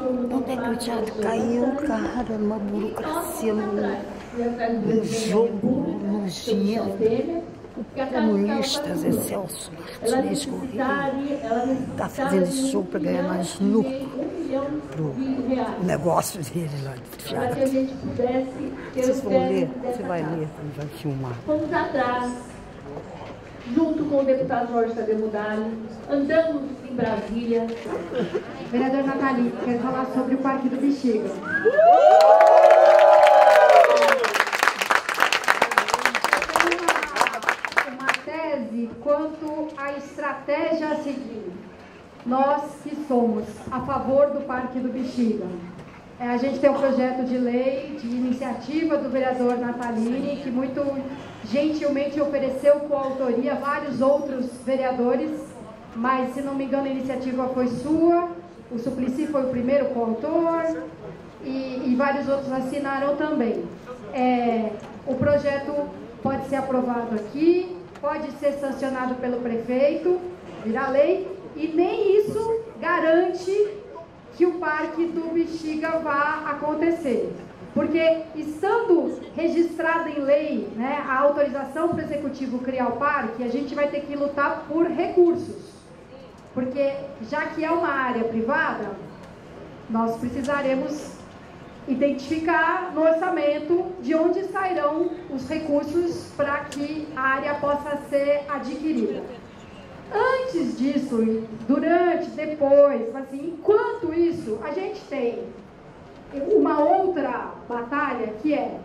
Onde é que o teatro caiu, cara? Numa burocracia, num jogo nojento. O comunista Zé Celso Martins Corrêa está fazendo esse show para ganhar mais lucro pro negócio dele lá de teatro. Vocês vão ler? Você vai ler, vai filmar. Fomos atrás, junto com o deputado Jorge Tadeu Mudali, andamos em Brasília. Vereador Nathalie, quer falar sobre o Parque do Bexiga. Uma tese quanto à estratégia a seguir. Nós que somos a favor do Parque do Bexiga. A gente tem um projeto de lei, de iniciativa do vereador Natalini, que muito gentilmente ofereceu coautoria a vários outros vereadores, mas, se não me engano, a iniciativa foi sua, o Suplicy foi o primeiro coautor e vários outros assinaram também. O projeto pode ser aprovado aqui, pode ser sancionado pelo prefeito, virar lei, e nem isso garante que o Parque do Bexiga vá acontecer. Porque, estando registrada em lei, né, a autorização para o Executivo criar o parque, a gente vai ter que lutar por recursos. Porque, já que é uma área privada, nós precisaremos identificar no orçamento de onde sairão os recursos para que a área possa ser adquirida. Antes disso, durante, depois, assim, enquanto isso, a gente tem uma outra batalha que é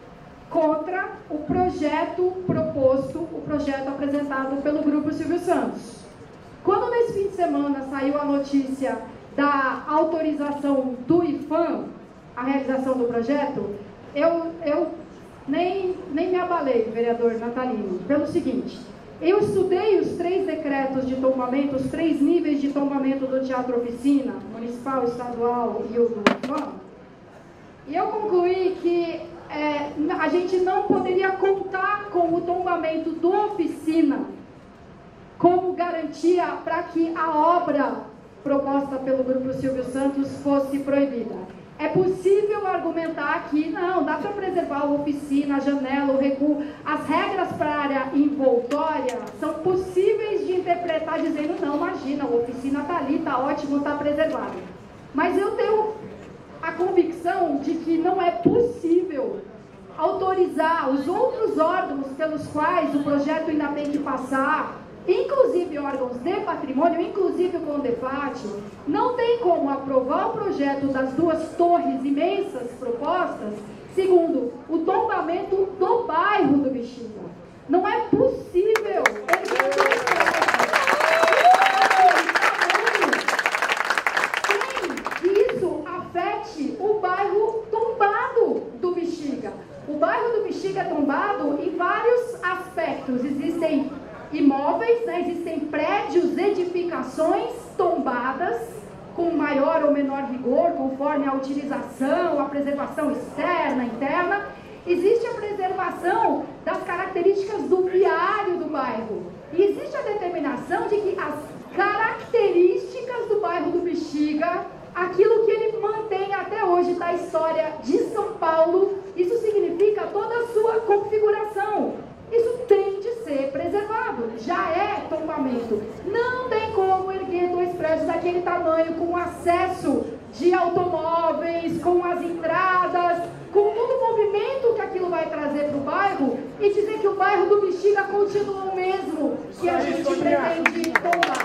contra o projeto proposto, o projeto apresentado pelo Grupo Silvio Santos. Quando nesse fim de semana saiu a notícia da autorização do IPHAN, a realização do projeto, eu nem me abalei, vereador Natalini, pelo seguinte: eu estudei os 3 decretos de tombamento, os 3 níveis de tombamento do Teatro Oficina, municipal, estadual e o do IPHAN, e eu concluí que a gente não poderia contar com o tombamento do Oficina como garantia para que a obra proposta pelo Grupo Silvio Santos fosse proibida. É possível argumentar que não, dá para preservar a oficina, a janela, o recuo. As regras para a área envoltória são possíveis de interpretar dizendo, não, imagina, a oficina está ali, está ótimo, está preservado. Mas eu tenho a convicção de que não é possível autorizar os outros órgãos pelos quais o projeto ainda tem que passar, inclusive órgãos de patrimônio, inclusive o CONDEPAT, não tem como aprovar o projeto das 2 torres imensas propostas, segundo o tombamento do bairro do Bexiga. Não é possível que isso afete o bairro tombado do Bexiga. O bairro do Bexiga é tombado em vários aspectos. Existem imóveis, né? Existem prédios, edificações tombadas com maior ou menor rigor, conforme a utilização, a preservação externa, interna. Existe a preservação das características do viário do bairro. E existe a determinação de que as características do bairro do Bexiga, aquilo que ele mantém até hoje da história de São Paulo, isso significa toda a sua configuração. Isso tem de ser preservado, já é tombamento. Não tem como erguer 2 prédios daquele tamanho, com acesso de automóveis, com as entradas, com todo o movimento que aquilo vai trazer para o bairro, e dizer que o bairro do Bexiga continua o mesmo que a gente pretende tombar.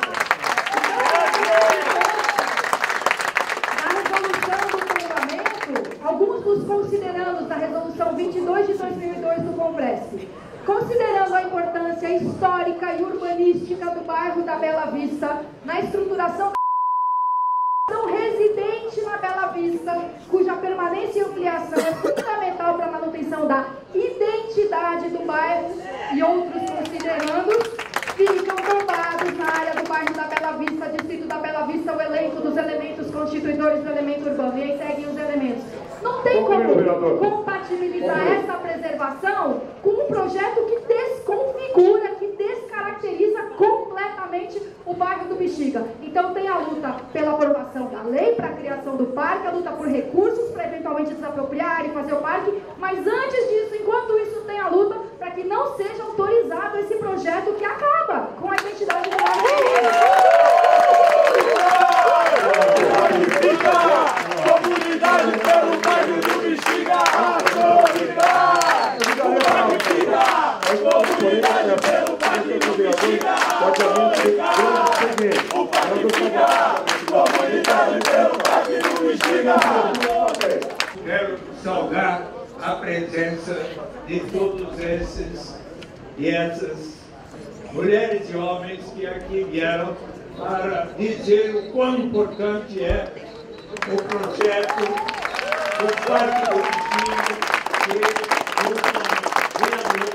Na resolução do tombamento, alguns dos considerandos da resolução 22 de 2002 do Congresso, considerando a importância histórica e urbanística do bairro da Bela Vista na estruturação residente na Bela Vista, cuja permanência e ampliação é fundamental para a manutenção da identidade do bairro, e outros considerandos, ficam tombados na área do bairro da Bela Vista, distrito da Bela Vista, o elenco dos elementos constituidores do elemento urbano. E aí seguem os elementos. Não tem como compatibilizar essa preservação com um projeto que desconfigura, que descaracteriza completamente o bairro do Bexiga. Então tem a luta pela aprovação da lei para a criação do parque, a luta por recursos para eventualmente desapropriar e fazer o parque, mas antes disso, enquanto isso, tem a luta para que não seja autorizado esse projeto que acaba com a identidade do nosso Comunidade pelo Parque do Bexiga, comunidade pelo Parque do Bexiga, o Parque fica, comunidade pelo Parque do Bexiga. Quero saudar a presença de todos esses e essas mulheres e homens que aqui vieram para dizer o quão importante é o projeto do Parque do Bexiga, que o vereador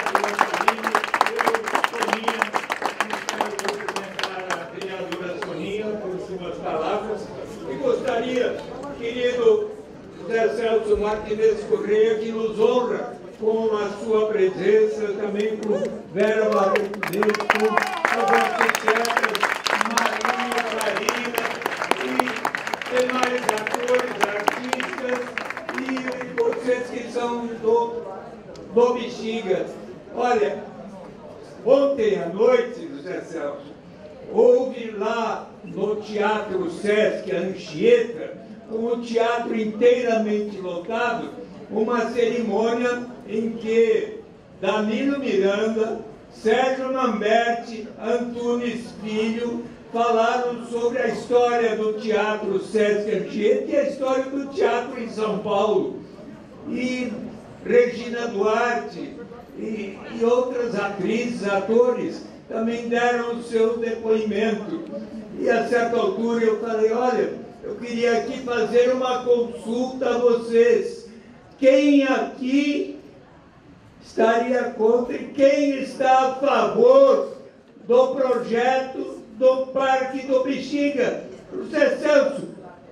Soninha, eu quero cumprimentar a vereadora Soninha por suas palavras e gostaria, querido José Celso Martinez Correia, que nos honra com a sua presença, também com Vera Marunesco, as arquitetas Maria, Karina e demais atores, artistas e vocês que são do Bexiga. Olha, ontem à noite, José Celso, houve lá no Teatro Sesc Anchieta, com o teatro inteiramente lotado, uma cerimônia em que Danilo Miranda, Sérgio Mamberti, Antunes Filho falaram sobre a história do Teatro Sesc Anchieta e a história do teatro em São Paulo. E Regina Duarte e outras atrizes, atores, também deram o seu depoimento. E a certa altura eu falei, olha, eu queria aqui fazer uma consulta a vocês. Quem aqui estaria contra e quem está a favor do projeto do Parque do Bexiga? José Celso,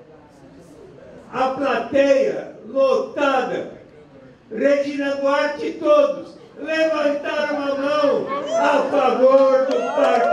a plateia lotada, Regina Duarte, todos levantaram a mão a favor do Parque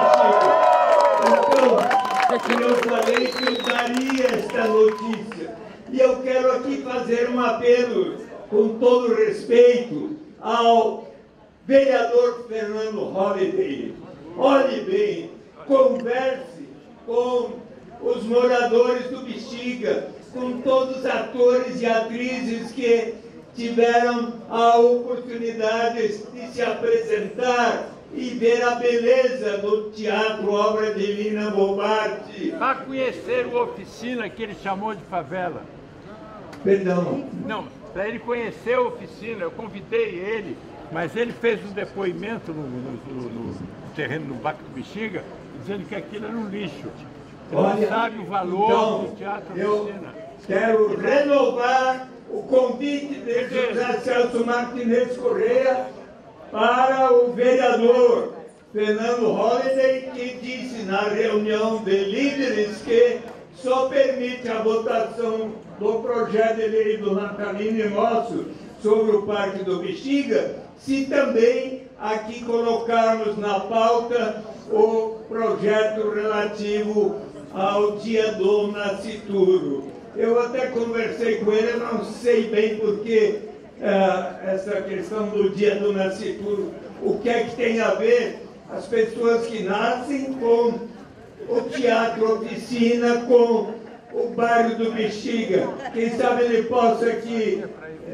do Bexiga. Então, eu falei que eu daria esta notícia. E eu quero aqui fazer um apelo, com todo respeito, ao vereador Fernando Holliday. Olhe bem, converse com os moradores do Bexiga, com todos os atores e atrizes que tiveram a oportunidade de se apresentar e ver a beleza do teatro, obra de Lina Bobardi. Para conhecer a oficina que ele chamou de favela. Perdão. Não, para ele conhecer a oficina, eu convidei ele, mas ele fez um depoimento no terreno do Parque do Bexiga, dizendo que aquilo era um lixo. Ele não sabe o valor então, do teatro oficina. Quero renovar o convite de José Celso Martinez Correia para o vereador Fernando Holliday, que disse na reunião de líderes que só permite a votação do projeto de lei do Natalino e nosso sobre o Parque do Bexiga, se também aqui colocarmos na pauta o projeto relativo ao dia do nascituro. Eu até conversei com ele, eu não sei bem porque essa questão do dia do nascituro, o que é que tem a ver as pessoas que nascem com o teatro oficina, com o bairro do Bexiga. Quem sabe ele possa aqui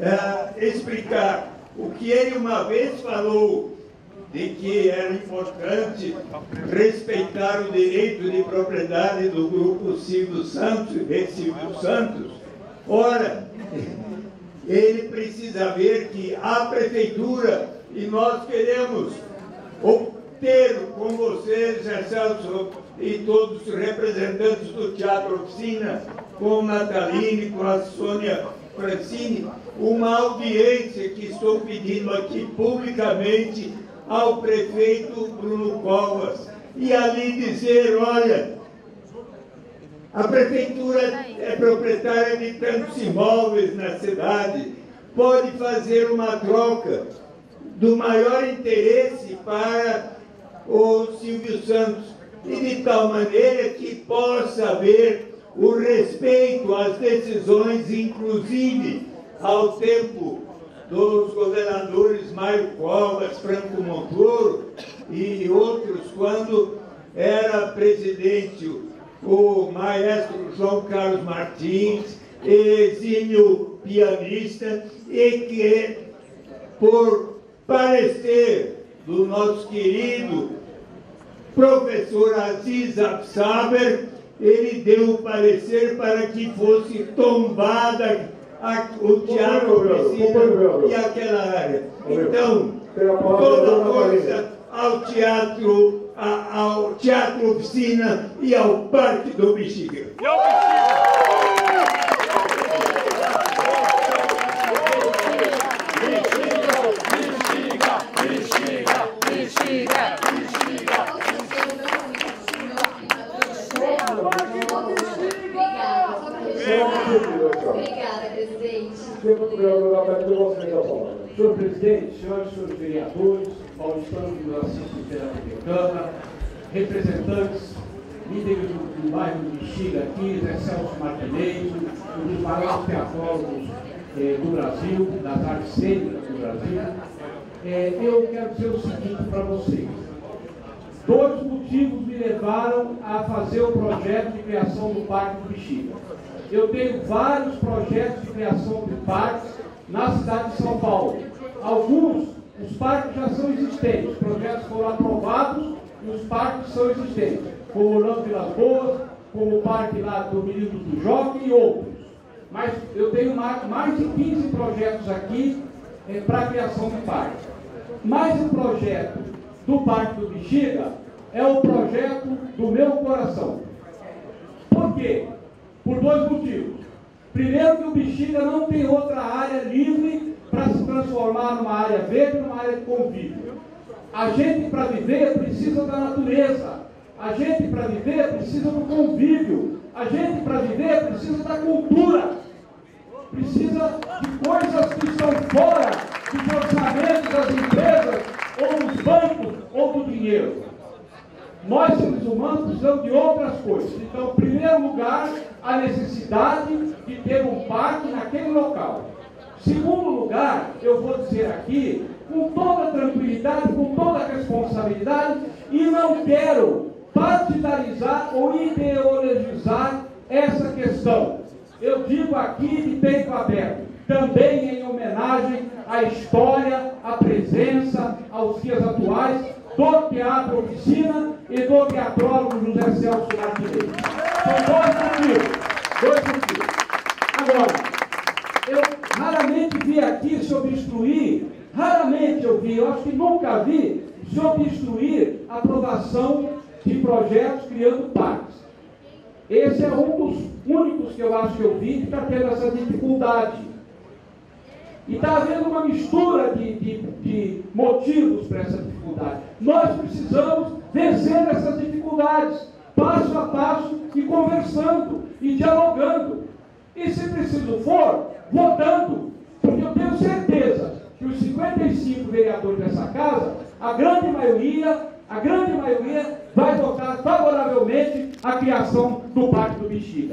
explicar o que ele uma vez falou de que era importante respeitar o direito de propriedade do grupo Silvio Santos e de Silvio Santos. Ora, ele precisa ver que a prefeitura, e nós queremos ter com vocês, José Celso, e todos os representantes do Teatro Oficina, com Nataline, com a Sônia Francini, uma audiência que estou pedindo aqui publicamente ao prefeito Bruno Covas, e ali dizer, olha, a prefeitura é proprietária de tantos imóveis na cidade, pode fazer uma troca do maior interesse para o Silvio Santos, e de tal maneira que possa haver o respeito às decisões, inclusive ao tempo dos governadores Mário Covas, Franco Montoro e outros, quando era presidente o maestro João Carlos Martins, exímio pianista, e que, por parecer do nosso querido professor Aziz Absaber, ele deu o parecer para que fosse tombada o Teatro Oficina e aquela área. Então, toda força ao Teatro Oficina e ao Parque do Bexiga. Obrigada, presidente. Senhor presidente, senhoras e senhores vereadores, paulistanos que nos assistem pela TV Câmara, representantes, líderes do bairro do Bexiga aqui, Zé Celso Martinez, um dos maiores teatrólogos do Brasil, das artes cênicas do Brasil. Eu quero dizer o seguinte para vocês. 2 motivos me levaram a fazer o projeto de criação do Parque do Bexiga. Eu tenho vários projetos de criação de parques na cidade de São Paulo. Alguns, os parques já são existentes, os projetos foram aprovados e os parques são existentes, como o Orlando Vilas Boas, como o parque lá do Menino do Jockey e outros. Mas eu tenho mais de 15 projetos aqui para a criação de parques. Mas o projeto do Parque do Bexiga é o projeto do meu coração. Por quê? Por 2 motivos. Primeiro, que o Bexiga não tem outra área livre para se transformar numa área verde, numa área de convívio. A gente, para viver, precisa da natureza. A gente, para viver, precisa do convívio. A gente, para viver, precisa da cultura. Precisa de coisas que estão fora dos orçamentos das empresas, ou dos bancos, ou do dinheiro. Nós, seres humanos, precisamos de outras coisas. Então, em primeiro lugar, a necessidade de ter um parque naquele local. Segundo lugar, eu vou dizer aqui, com toda tranquilidade, com toda responsabilidade, e não quero partidarizar ou ideologizar essa questão. Eu digo aqui de peito aberto, também em homenagem à história, à presença, aos dias atuais do Teatro Oficina e do teatrólogo José Celso Martinez. São 2 motivos. Agora, eu raramente vi aqui se obstruir, eu acho que nunca vi se obstruir a aprovação de projetos criando parques. Esse é um dos únicos que eu acho que eu vi que está tendo essa dificuldade. E está havendo uma mistura de motivos para essa dificuldade. Nós precisamos vencer essas dificuldades, passo a passo, e conversando, e dialogando. E se preciso for, votando. Porque eu tenho certeza que os 55 vereadores dessa casa, a grande maioria vai votar favoravelmente a criação do Parque do Bexiga.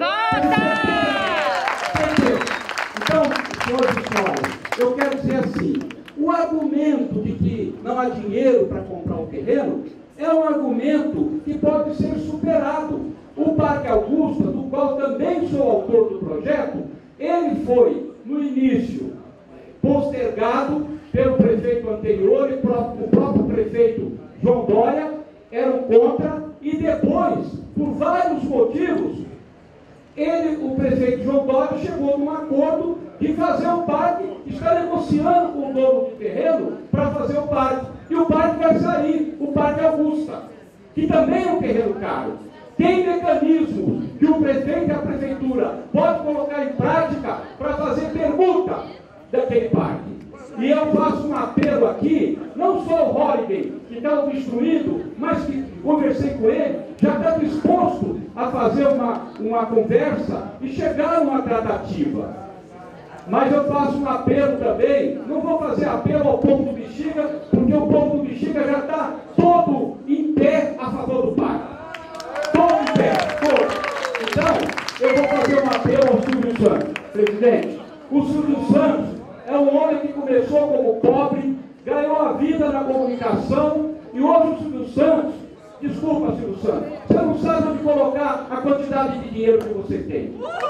Então, senhoras e senhores, eu quero dizer assim, o argumento de que não há dinheiro para comprar o terreno é um argumento que pode ser superado. O Parque Augusta, do qual também sou autor do projeto, ele foi, no início, postergado pelo prefeito anterior e o próprio prefeito João Dória eram contra, e depois, por vários motivos, o prefeito João Dória chegou num acordo de fazer o parque, está negociando com o dono do terreno para fazer o parque. E o parque vai sair, o Parque Augusta, que também é um terreno caro. Tem mecanismos que o prefeito e a prefeitura podem colocar em prática para fazer permuta daquele parque. E eu faço um apelo aqui, não só o Holiday, que está obstruído, mas que conversei com ele, já está disposto a fazer uma conversa e chegar a uma tratativa. Mas eu faço um apelo também, não vou fazer apelo ao povo do Bexiga, porque o povo do Bexiga já está todo em pé a favor do parque. Todo em pé, todo. Então, eu Silvio Santos. Presidente, o Silvio Santos é um homem que começou como pobre, ganhou a vida na comunicação, e hoje o Silvio Santos, desculpa, Silvio Santos, você não sabe onde colocar a quantidade de dinheiro que você tem.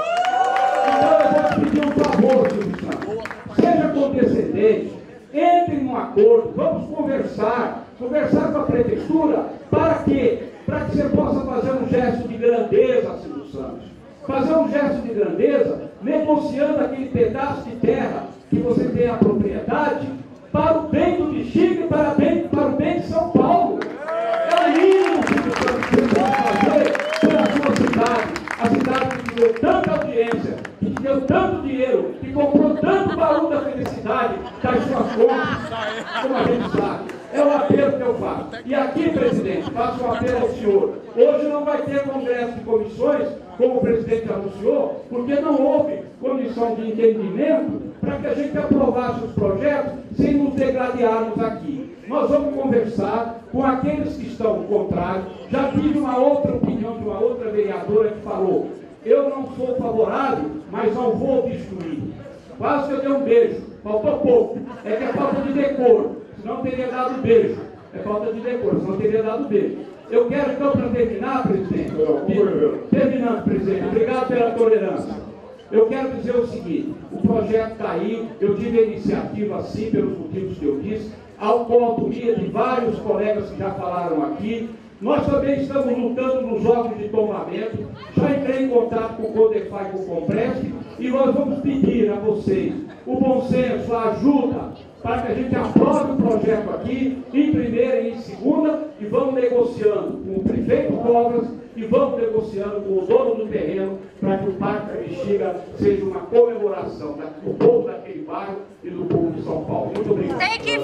Então eu vou te pedir um favor, Silvio Santos. Seja condescendente, entre num acordo, vamos conversar com a prefeitura, para quê? Para que você possa fazer um gesto de grandeza, Silvio Santos. Fazer um gesto de grandeza, negociando aquele pedaço de terra que você tem a propriedade, para o bem do Bexiga e para o bem de São Paulo. É o mínimo que você pode fazer pela sua cidade. A cidade que te deu tanta audiência, que te deu tanto dinheiro, que comprou tanto baú da felicidade das suas contas, como a gente sabe. É o apelo que eu faço. E aqui, presidente, faço um apelo ao senhor. Hoje não vai ter congresso de comissões, como o presidente anunciou, porque não houve comissão de entendimento para que a gente aprovasse os projetos sem nos degladiarmos aqui. Nós vamos conversar com aqueles que estão contrários. Já tive uma outra opinião de uma outra vereadora que falou: eu não sou favorável, mas não vou destruir. Quase que eu dei um beijo, faltou pouco. É que é falta de decoro, senão teria dado beijo. É falta de decoro, senão teria dado beijo. Eu quero então, para terminar, presidente, terminando, presidente, obrigado pela tolerância. Eu quero dizer o seguinte: o projeto está aí, eu tive a iniciativa sim, pelos motivos que eu disse, com a autoria de vários colegas que já falaram aqui. Nós também estamos lutando nos órgãos de tombamento, já entrei em contato com o Codefai e com o Compresc, e nós vamos pedir a vocês o bom senso, a ajuda, para que a gente aprove o projeto aqui, em primeira e em segunda, e vamos negociando com o prefeito Covas, e vamos negociando com o dono do terreno, para que o Parque da Bexiga seja uma comemoração do povo daquele bairro e do povo de São Paulo. Muito obrigado. Tem que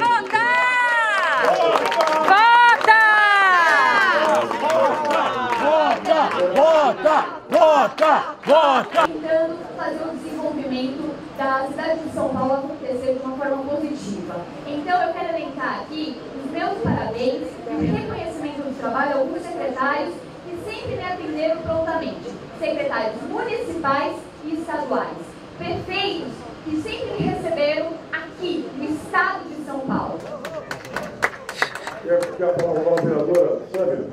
votar! Vota! Tentando fazer o desenvolvimento da cidade de São Paulo acontecer de uma forma positiva. Então eu quero elencar aqui os meus parabéns e o reconhecimento do trabalho a alguns secretários que sempre me atenderam prontamente. Secretários municipais e estaduais. Prefeitos que sempre me receberam aqui, no estado de São Paulo. Quer falar com a vereadora, Sâmia?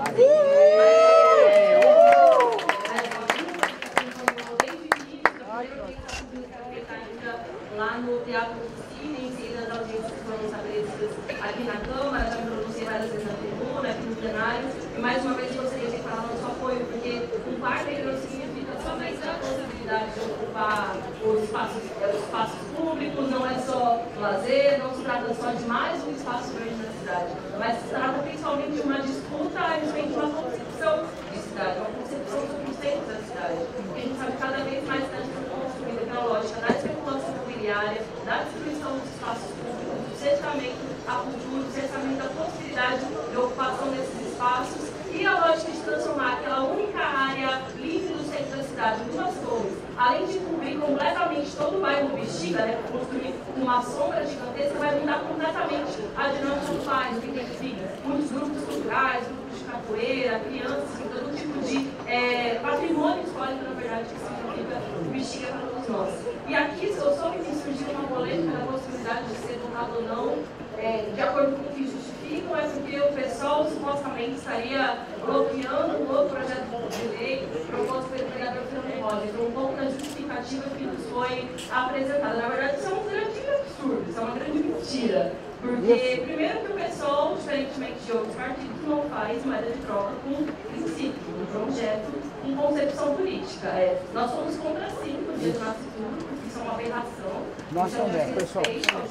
Lá no Teatro Oficina, em seguida das audiências que foram estabelecidas aqui na Câmara, já me pronunciei várias vezes na tribuna, aqui no plenário, e mais uma vez gostaria de falar nosso apoio, porque um parque ele não significa somente a possibilidade de ocupar os espaços públicos, não é só lazer, não se trata só de mais um espaço grande na cidade, mas se trata principalmente de uma disputa a respeito de uma concepção de cidade, uma concepção sobre os centros da cidade. Porque a gente sabe que cada vez mais a cidade está construída pela lógica da especulação imobiliária, da destruição dos espaços públicos, do cercamento à cultura, do cercamento à possibilidade de ocupação desses espaços e a lógica de transformar aquela única área livre do centro da cidade em duas torres, além de cobrir completamente todo o bairro do Bexiga, né, construir uma sombra gigantesca, vai mudar completamente a dinâmica do bairro, que tem filhos, muitos grupos culturais, grupos de capoeira, crianças, todo tipo de patrimônio histórico, na verdade, que significa o Bexiga para todos nós. E aqui eu soube que surgiu uma polêmica da possibilidade de ser votado ou não, de acordo com o que justificam, é porque o pessoal supostamente estaria bloqueando um outro projeto de lei proposto pelo vereador Fernando Rocha. Então, um pouco da justificativa que nos foi apresentada. Na verdade, isso é um grande absurdo, isso é uma grande mentira. Porque, primeiro, que o pessoal, diferentemente de outros partidos, não faz moeda de troca com princípio, um projeto, com concepção política. Nós somos contra 5 dias de nascimento, porque isso é uma aberração. Nós também, pessoal.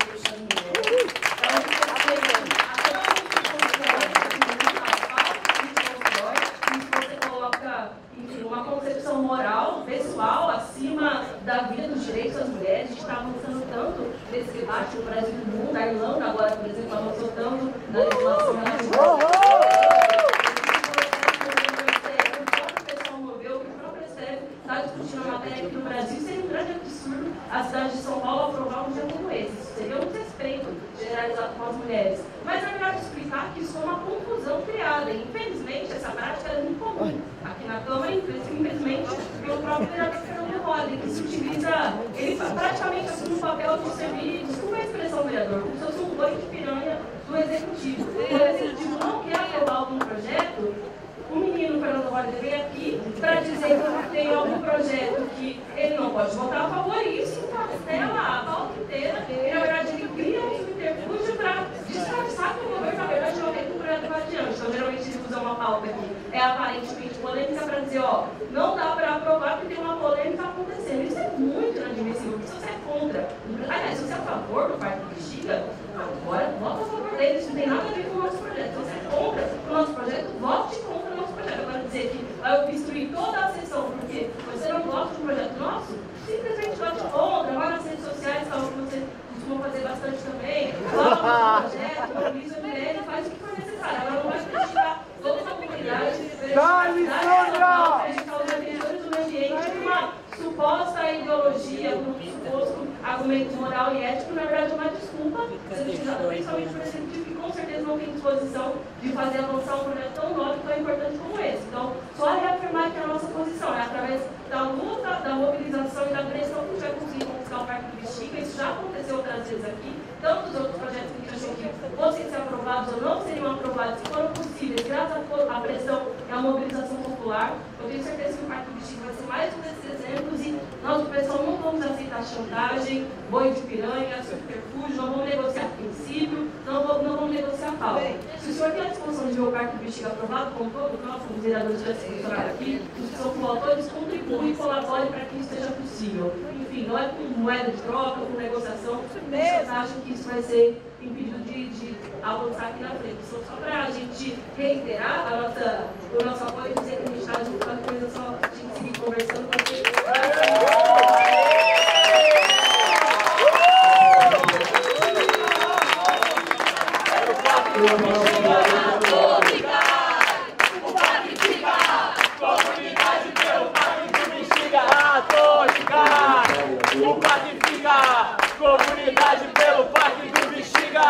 Uma concepção moral, pessoal, acima da vida dos direitos das mulheres. A gente está avançando tanto nesse debate no Brasil e no mundo. A Irlanda agora, por exemplo, avançou tanto na legislação nacional. O pessoal moveu, que o próprio STF está discutindo a matéria aqui no Brasil. Seria um grande absurdo a cidade de São Paulo aprovar um dia como esse. Isso seria um desrespeito generalizado com as mulheres. Mas é melhor explicar que isso foi uma confusão criada. E, infelizmente, essa prática é muito comum aqui na Câmara, infelizmente, pelo próprio vereador Fernando Rocha, que se gosto de servir, desculpa a expressão, vereador, como se fosse um boi de piranha do executivo. O executivo não quer aprovar algum projeto, o menino Fernando Holliday vem aqui para dizer que tem algum projeto que ele não pode votar a favor, e isso encastela a pauta inteira, e na verdade ele cria um subterfúgio para disfarçar que o governo, na verdade, não quer que o projeto vá adiante. Então, geralmente ele usa uma pauta que é aparentemente polêmica para dizer, ó, não dá para aprovar porque tem uma polêmica acontecendo. Isso é muito inadmissível, porque se você é contra, aliás, se você é a favor do Parque do Bexiga, agora vota a favor dele, isso não tem nada a ver com o nosso projeto. Se você é contra o nosso projeto, vote contra o nosso projeto. Agora dizer que vai obstruir toda a sessão porque você não gosta do projeto nosso, simplesmente vote contra, vai nas redes sociais, que você costuma fazer bastante também, fala do projeto, mobiliza o Mirelle, faz o que for necessário. Agora não vai criticar toda a comunidade, prejudicar os defensores do meio ambiente com uma suposta ideologia, com um suposto argumento moral e ético, na verdade é uma desculpa sendo utilizada principalmente por executivo que com certeza não tem disposição de fazer avançar um projeto tão nobre e tão importante como esse. Então, só reafirmar que a nossa posição é através da luta, da mobilização e da pressão que a gente vai conseguir conquistar o Parque do Bexiga. Isso já aconteceu outras vezes aqui, tanto os outros projetos que a gente achou que fossem ser aprovados ou não seriam aprovados, se foram possíveis, graças à pressão e à mobilização popular. Eu tenho certeza que o Parque do Bexiga vai ser mais um desses exemplos e nós, do pessoal, não vamos aceitar chantagem, boi de piranha, subterfúgio, não vamos negociar princípio, não vamos negociar pauta. Se o senhor tem a disposição de ver o Parque do Bexiga aprovado, como todos nós, como vereadores já se posicionaram aqui, os que são coautores, contribuem e colaborem para que isso seja possível. Enfim, não é com moeda de troca, com negociação, vocês acham que isso vai ser impedido de avançar aqui na frente. Só para a gente reiterar o nosso apoio e dizer que a gente está junto com a coisa, só a gente seguir conversando com vocês. Comunidade pelo Parque do Bexiga!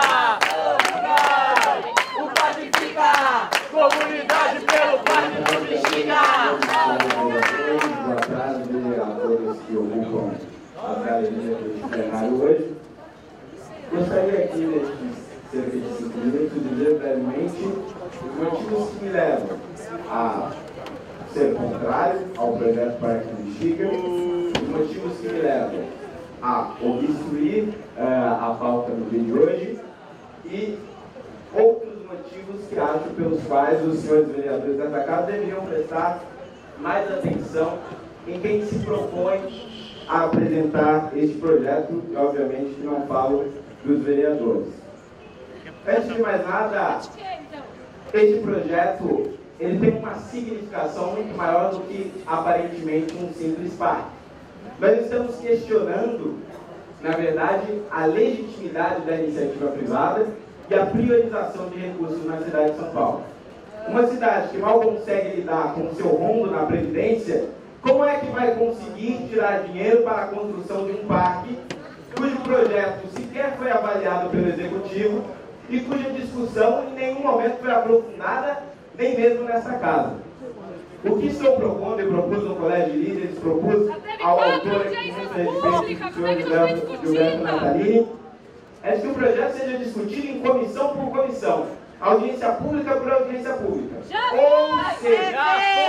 O Parque fica! Comunidade pelo Parque do Bexiga! Boa tarde a todos que ocupam a galeria do plenário hoje. Gostaria aqui, nestes cerca de 5 minutos, dizer brevemente os motivos que me levam a ser contrário ao projeto Parque do Bexiga, os motivos que me levam a obstruir a pauta do dia de hoje e outros motivos que acho pelos quais os senhores vereadores dessa casa deveriam prestar mais atenção em quem se propõe a apresentar este projeto, e obviamente que não falo dos vereadores. Antes de mais nada, este projeto ele tem uma significação muito maior do que aparentemente um simples parque. Nós estamos questionando, na verdade, a legitimidade da iniciativa privada e a priorização de recursos na cidade de São Paulo. Uma cidade que mal consegue lidar com o seu rombo na Previdência, como é que vai conseguir tirar dinheiro para a construção de um parque cujo projeto sequer foi avaliado pelo Executivo e cuja discussão em nenhum momento foi aprofundada, nem mesmo nessa casa? O que estou propondo e propus no Colégio de Líderes, propus ao autor aqui, muito respeito, o senhor Gilberto Natalini, é que o projeto seja discutido em comissão por comissão, audiência pública por audiência pública. Ou seja,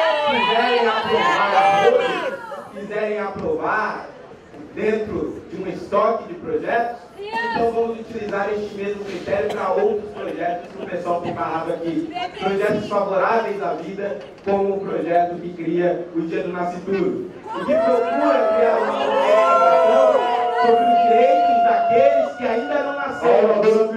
quiserem aprovar dentro de um estoque de projetos, então vamos utilizar este mesmo critério para outros projetos que o pessoal tem barrado aqui. Projetos favoráveis à vida, como o projeto que cria o Dia do Nascituro. E que procura criar uma legislação sobre os direitos daqueles que ainda não nasceram,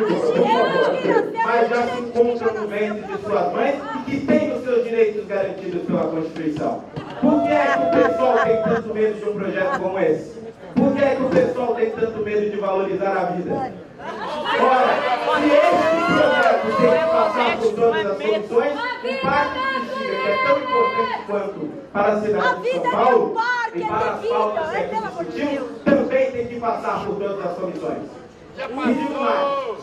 mas já se encontram no ventre de suas mães e que têm os seus direitos garantidos pela Constituição. Por que é que o pessoal tem tanto medo de um projeto como esse? Por que é que o pessoal tem tanto medo de valorizar a vida? Ora, se esse projeto tem que passar por todas as soluções, o Parque do Bexiga, que é tão importante quanto para a cidade de São Paulo e para as pautas que aqui discutimos, também tem que passar por todas as comissões. E digo mais,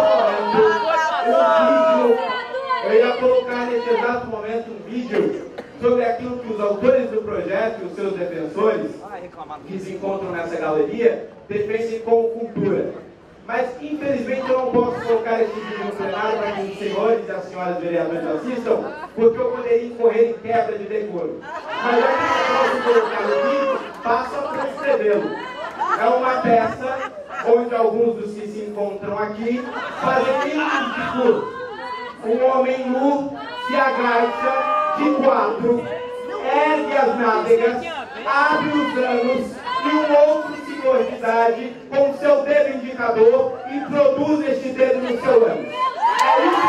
eu ia colocar nesse exato momento um vídeo sobre aquilo que os autores do projeto e os seus defensores, que se encontram nessa galeria, defendem como cultura. Mas, infelizmente, eu não posso colocar esse vídeo no plenário para que os senhores e as senhoras vereadores assistam, porque eu poderia incorrer em quebra de decoro. Mas já que eu posso colocar o vídeo, passo a transcrevê-lo. É uma peça onde alguns dos que se encontram aqui fazem ridículo. Um homem nu se agacha de quatro, ergue as nádegas, abre os anos e um outro senhor de idade com seu dedo indicador introduz este dedo no seu ânus. É isso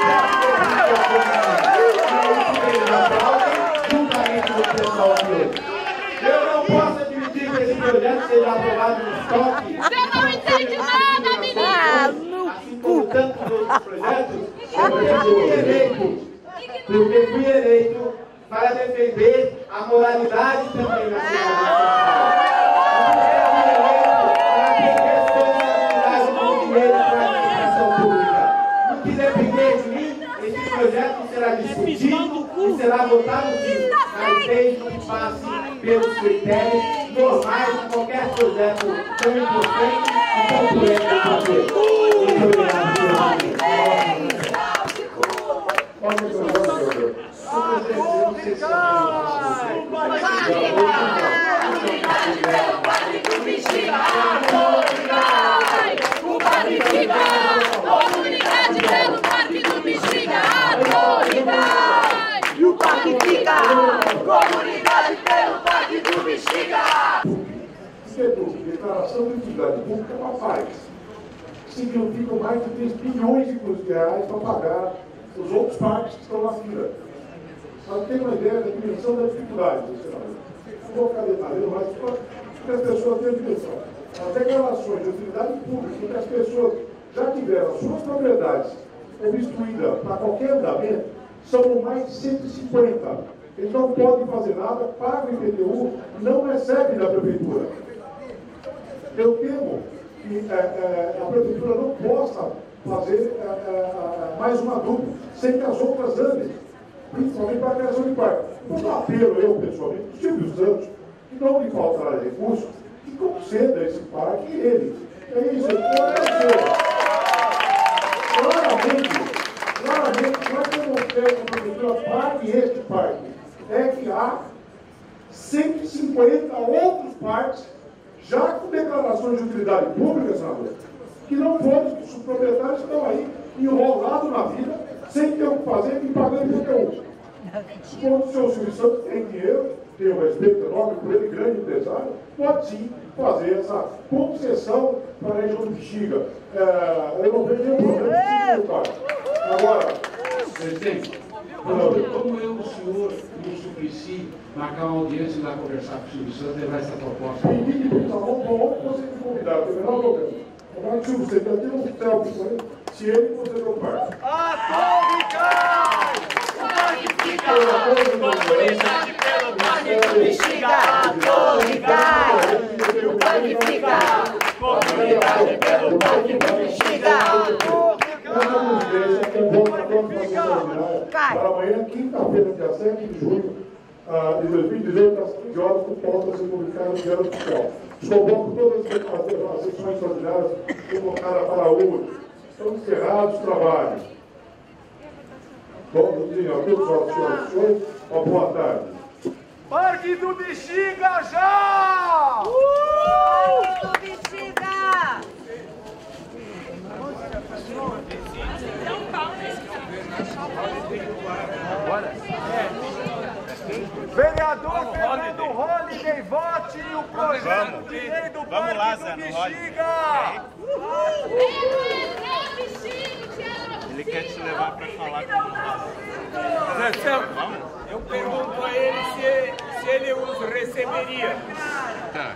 que ele aplaude juntamente com o pessoal aqui hoje. Eu não posso admitir que esse projeto seja aprovado no estoque. Você não entende nada, menino! Assim como tantos outros projetos, porque fui eleito para defender a moralidade também na sociedade. Para ter responsabilidade com o dinheiro para a administração pública. No que depender de mim, esse projeto será discutido e será votado sim, mas desde que passe pelos critérios normais de qualquer projeto tão importante e tão polêmico quanto esse. Muito obrigado, Comunidade pelo Parque do Bexiga, e o parque fica! Comunidade pelo Parque do Bexiga! Declaração de utilidade pública é uma paz. Significam mais de 3 bilhões de reais para pagar os outros parques que estão na fila. Para ter uma ideia da dimensão da dificuldade do cenário. Não vou ficar detalhando, mas para que as pessoas tenham dimensão. As declarações de utilidade pública, em que as pessoas já tiveram as suas propriedades obstruídas para qualquer andamento, são mais de 150. Eles não podem fazer nada, pagam o IPTU, não recebem da prefeitura. Eu temo que a prefeitura não possa fazer mais uma dupla sem que as outras andem, principalmente para a criação de parque. Então, apelo eu, pessoalmente, o Silvio Santos, que não lhe faltará recursos, que conceda esse parque ele. É isso, claramente, não é que eu não quero que a prefeitura pague este parque, é que há 150 outros parques já com declarações de utilidade pública, senador, que não foram, os proprietários estão aí enrolados na vida, sem ter o que fazer e pagando IPTU. Quando o senhor Silvio Santos tem dinheiro, tem um respeito enorme por ele, grande empresário, pode sim fazer essa concessão para a região do Bexiga. Eu não vejo nenhum problema de parque. Agora, presidente, como eu, o senhor e o Suplicy marcar uma audiência e lá conversar com o Silvio Santos, levar essa proposta? Pedi que tá bom, você me convidar, tem o menor problema. Agora, Silvio, você já tem um selfie com ele, se ele você não parte. A torre cai! O parque fica! Comunidade pelo Parque do Bexiga! A torre cai! O parque fica! Comunidade pelo Parque do Bexiga! Para amanhã, quinta-feira, dia 7 de junho de 2018, às 15 horas, com pauta a ser publicada no Diário Oficial. Convoco todas as sessões extraordinárias convocadas para hoje. Estão encerrados os trabalhos. Vamos dizer a todos os senhores, uma boa tarde. Parque do Bexiga já! Parque do Bexiga! Vereador Fernando Holliday, vote o projeto de lei do Parque do Bexiga! Ele quer te levar para falar com eu pergunto a ele se ele os receberia. Tá.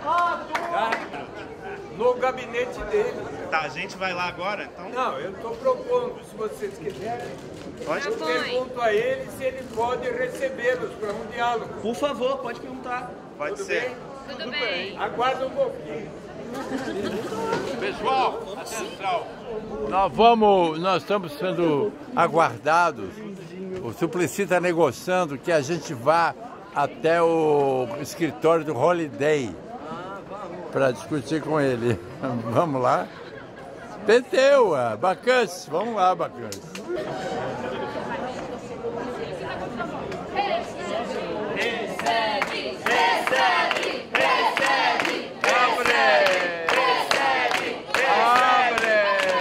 No gabinete dele. Tá, a gente vai lá agora, então? Não, eu estou propondo, se vocês quiserem. Pode? Eu pergunto a ele se ele pode recebê-los para um diálogo. Por favor, pode perguntar. Pode Tudo ser. Bem? Tudo bem. Aguarda um pouquinho. Pessoal, atenção. Nós estamos sendo aguardados O Suplicy está negociando que a gente vá até o escritório do Holiday para discutir com ele. Vamos lá? Penteu, Bacantes. Vamos lá, Bacantes. Recebe, recebe, recebe, recebe, recebe, abre!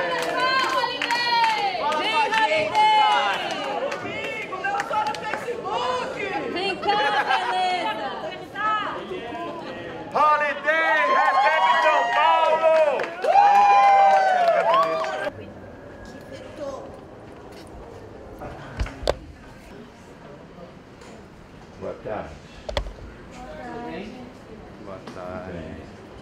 Fala pra gente, cara! Comigo, meu só no Facebook! Vem cá, beleza! Holiday, recebe São Paulo! Boa tarde. Boa tarde.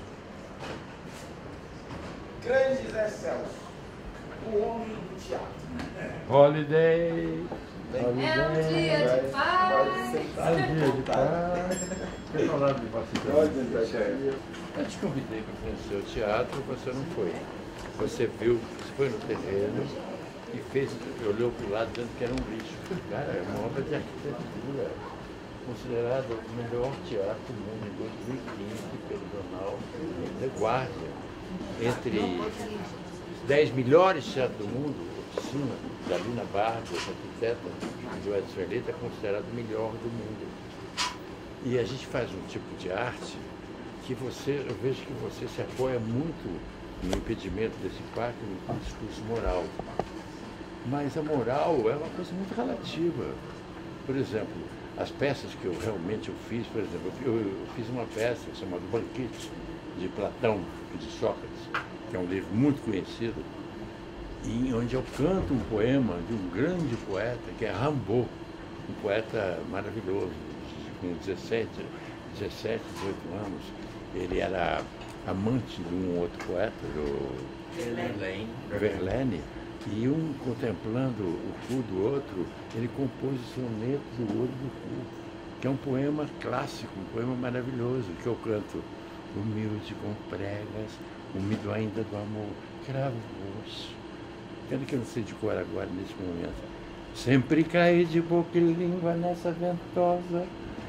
Grande Zé Celso, o homem do teatro. Holiday. É um dia de paz. É um dia de paz. Quer falar de você? Eu te convidei para conhecer o teatro, você não foi. Você viu, você foi no terreno e fez, olhou para o lado dizendo que era um lixo. Cara, é uma obra de arquitetura, considerado o melhor teatro do mundo em 2015 pelo jornal The Guardian. Entre os 10 melhores teatros do mundo, Oficina, da Lina Barros, arquiteta, do Edson Eleta, é considerado o melhor do mundo. E a gente faz um tipo de arte que eu vejo que você se apoia muito no impedimento desse parque, no discurso moral. Mas a moral é uma coisa muito relativa. Por exemplo, as peças que eu realmente fiz, por exemplo, eu fiz uma peça chamada Banquete, de Platão e de Sócrates, que é um livro muito conhecido, e onde eu canto um poema de um grande poeta, que é Rimbaud, um poeta maravilhoso, com 17, 18 anos. Ele era amante de um outro poeta, do Verlaine, e um contemplando o cu do outro, ele compôs o soneto do Olho do Cu, que é um poema clássico, um poema maravilhoso, que eu canto. Humilde com pregas, úmido ainda do amor, cravo o osso. Pena que eu não sei de cor agora, nesse momento. Sempre caí de boca e língua nessa ventosa,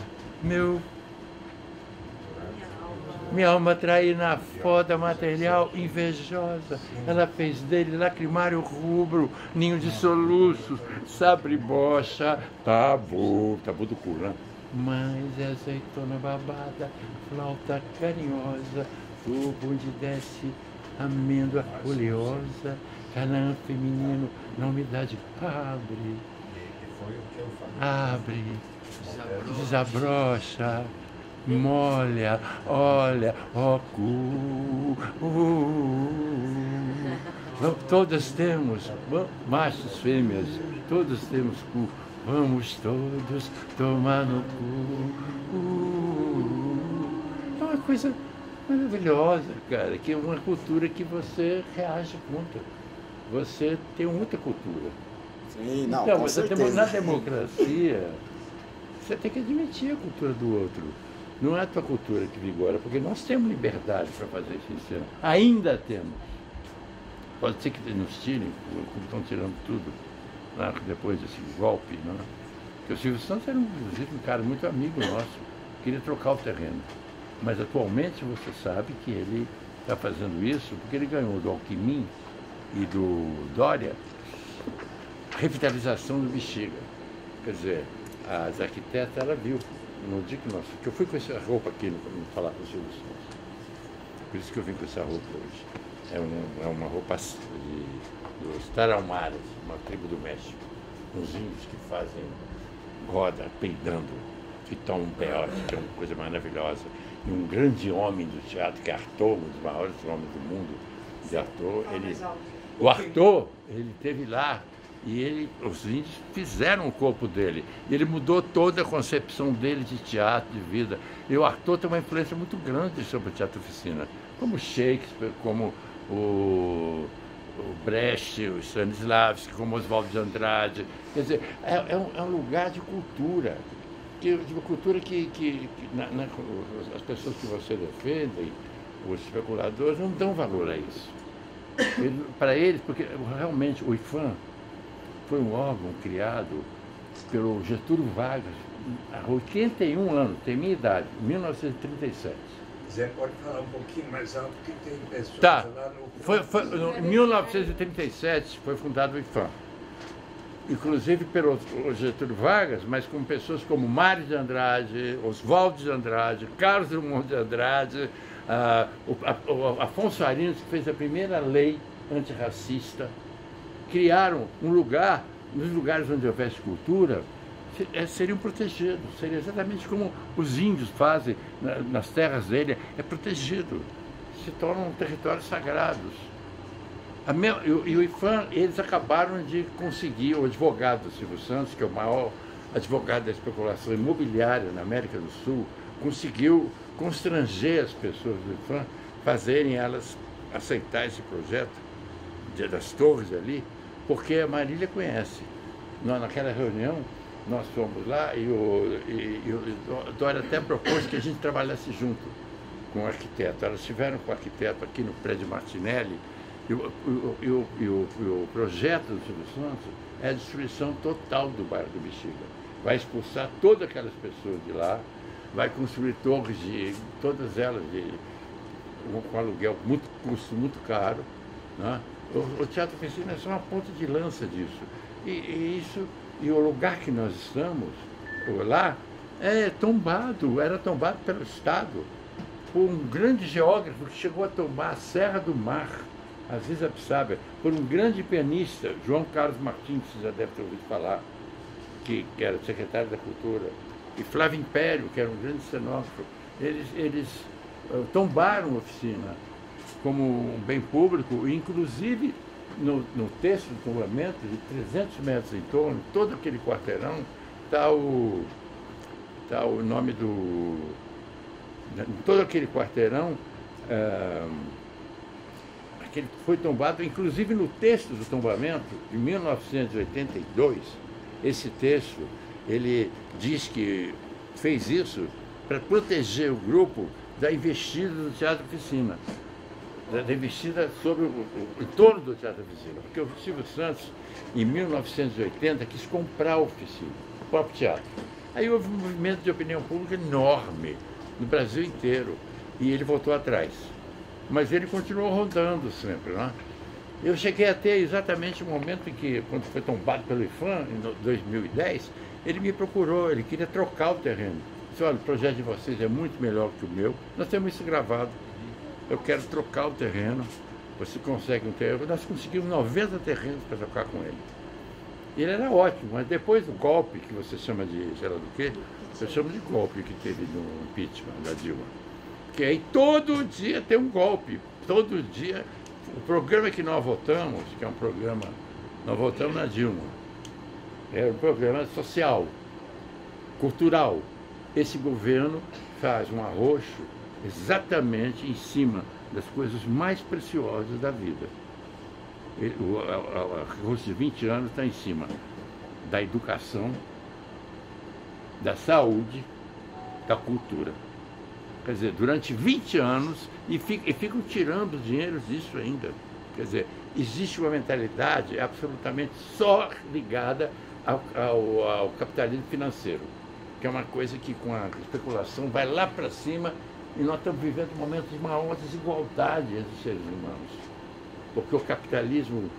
minha alma traí na foda material invejosa. Ela fez dele lacrimário rubro, ninho de soluços, sabre bocha, tabu do cu, né? Mas é azeitona babada, flauta carinhosa, tubo onde desce amêndoa oleosa, Canaã feminino na umidade abre, desabrocha, molha, olha, ó cu. Todas temos, machos, fêmeas, todos temos cu. Vamos todos tomar no cu. É uma coisa maravilhosa, cara, que é uma cultura que você reage contra. Você tem muita cultura. Sim, não, então, com certeza. Na democracia, você tem que admitir a cultura do outro. Não é a tua cultura que vigora, porque nós temos liberdade para fazer isso. Ainda temos. Pode ser que nos tirem, como estão tirando tudo. Depois desse golpe, não é? Porque o Silvio Santos era, inclusive, um cara muito amigo nosso, queria trocar o terreno. Mas atualmente você sabe que ele está fazendo isso porque ele ganhou do Alckmin e do Dória revitalização do Bexiga. Quer dizer, as arquitetas, ela viu, no dia que eu fui com essa roupa aqui, não falar com o Silvio Santos. Por isso que eu vim com essa roupa hoje. É uma roupa dos Tarahumaras, uma tribo do México, uns índios que fazem roda peidando, que tomam um peote, que é uma coisa maravilhosa. E um grande homem do teatro, que é Arthur, um dos maiores homens do mundo de Arthur, o Arthur, ele esteve lá e os índios fizeram o corpo dele. E ele mudou toda a concepção dele de teatro, de vida. E o Arthur tem uma influência muito grande sobre o Teatro Oficina, como Shakespeare, como o Brecht, o Stanislavski, como Oswaldo de Andrade. Quer dizer, é um lugar de cultura, de uma cultura que as pessoas que você defende, os especuladores, não dão valor a isso. Para eles, porque realmente o IFAM foi um órgão criado pelo Getúlio Vargas, há 81 anos, tem minha idade, 1937. Zé, pode falar um pouquinho mais alto, que tem pessoas Tá. lá no... Em 1937 foi fundado o IPHAN. Inclusive pelo Getúlio Vargas, mas com pessoas como Mário de Andrade, Oswaldo de Andrade, Carlos Drummond de Andrade, Afonso Arinos, que fez a primeira lei antirracista. Criaram um lugar, nos lugares onde houvesse cultura, seriam protegidos, seria exatamente como os índios fazem nas terras dele, é protegido, se tornam territórios sagrados. E o IPHAN, eles acabaram de conseguir, o advogado Silvio Santos, que é o maior advogado da especulação imobiliária na América do Sul, conseguiu constranger as pessoas do IPHAN, fazerem elas aceitar esse projeto das torres ali, porque a Marília conhece. Naquela reunião, nós fomos lá e o Dória até propôs que a gente trabalhasse junto com o arquiteto. Elas estiveram com o arquiteto aqui no prédio Martinelli e o projeto do Silvio Santos é a destruição total do bairro do Bexiga. Vai expulsar todas aquelas pessoas de lá, vai construir torres, todas elas com aluguel, custo muito caro, né? O Teatro Oficina é só uma ponta de lança disso. E o lugar que nós estamos, lá, era tombado pelo Estado, por um grande geógrafo que chegou a tombar a Serra do Mar, Aziz Absaber, por um grande pianista, João Carlos Martins, que você já deve ter ouvido falar, que era secretário da Cultura, e Flávio Império, que era um grande cenógrafo. Eles tombaram a oficina como um bem público, inclusive no texto do tombamento, de 300 metros em torno, todo aquele quarteirão, está o nome do... Todo aquele quarteirão, aquele foi tombado, inclusive no texto do tombamento, de 1982, esse texto, ele diz que fez isso para proteger o grupo da investida do Teatro Oficina, da investida sobre o entorno do Teatro Oficina, porque o Silvio Santos, em 1980, quis comprar a oficina, o próprio teatro. Aí houve um movimento de opinião pública enorme no Brasil inteiro, e ele voltou atrás. Mas ele continuou rodando sempre, né? Eu cheguei a ter exatamente o momento em que, quando foi tombado pelo IPHAN, em 2010, ele me procurou, ele queria trocar o terreno. Disse, olha, o projeto de vocês é muito melhor que o meu, nós temos isso gravado, eu quero trocar o terreno, você consegue um terreno. Nós conseguimos 90 terrenos para trocar com ele. Ele era ótimo, mas depois do golpe, que você chama de, sei lá do quê, eu chamo de golpe que teve no impeachment da Dilma. Que aí todo dia tem um golpe, todo dia. O programa que nós votamos, que é um programa, nós votamos na Dilma, é um programa social, cultural. Esse governo faz um arroxo exatamente em cima das coisas mais preciosas da vida. O arroxo de 20 anos está em cima da educação, da saúde, da cultura. Quer dizer, durante 20 anos, e ficam tirando dinheiro disso ainda. Quer dizer, existe uma mentalidade absolutamente só ligada ao capitalismo financeiro, que é uma coisa que com a especulação vai lá para cima, e nós estamos vivendo momentos de maior desigualdade entre os seres humanos. Porque o capitalismo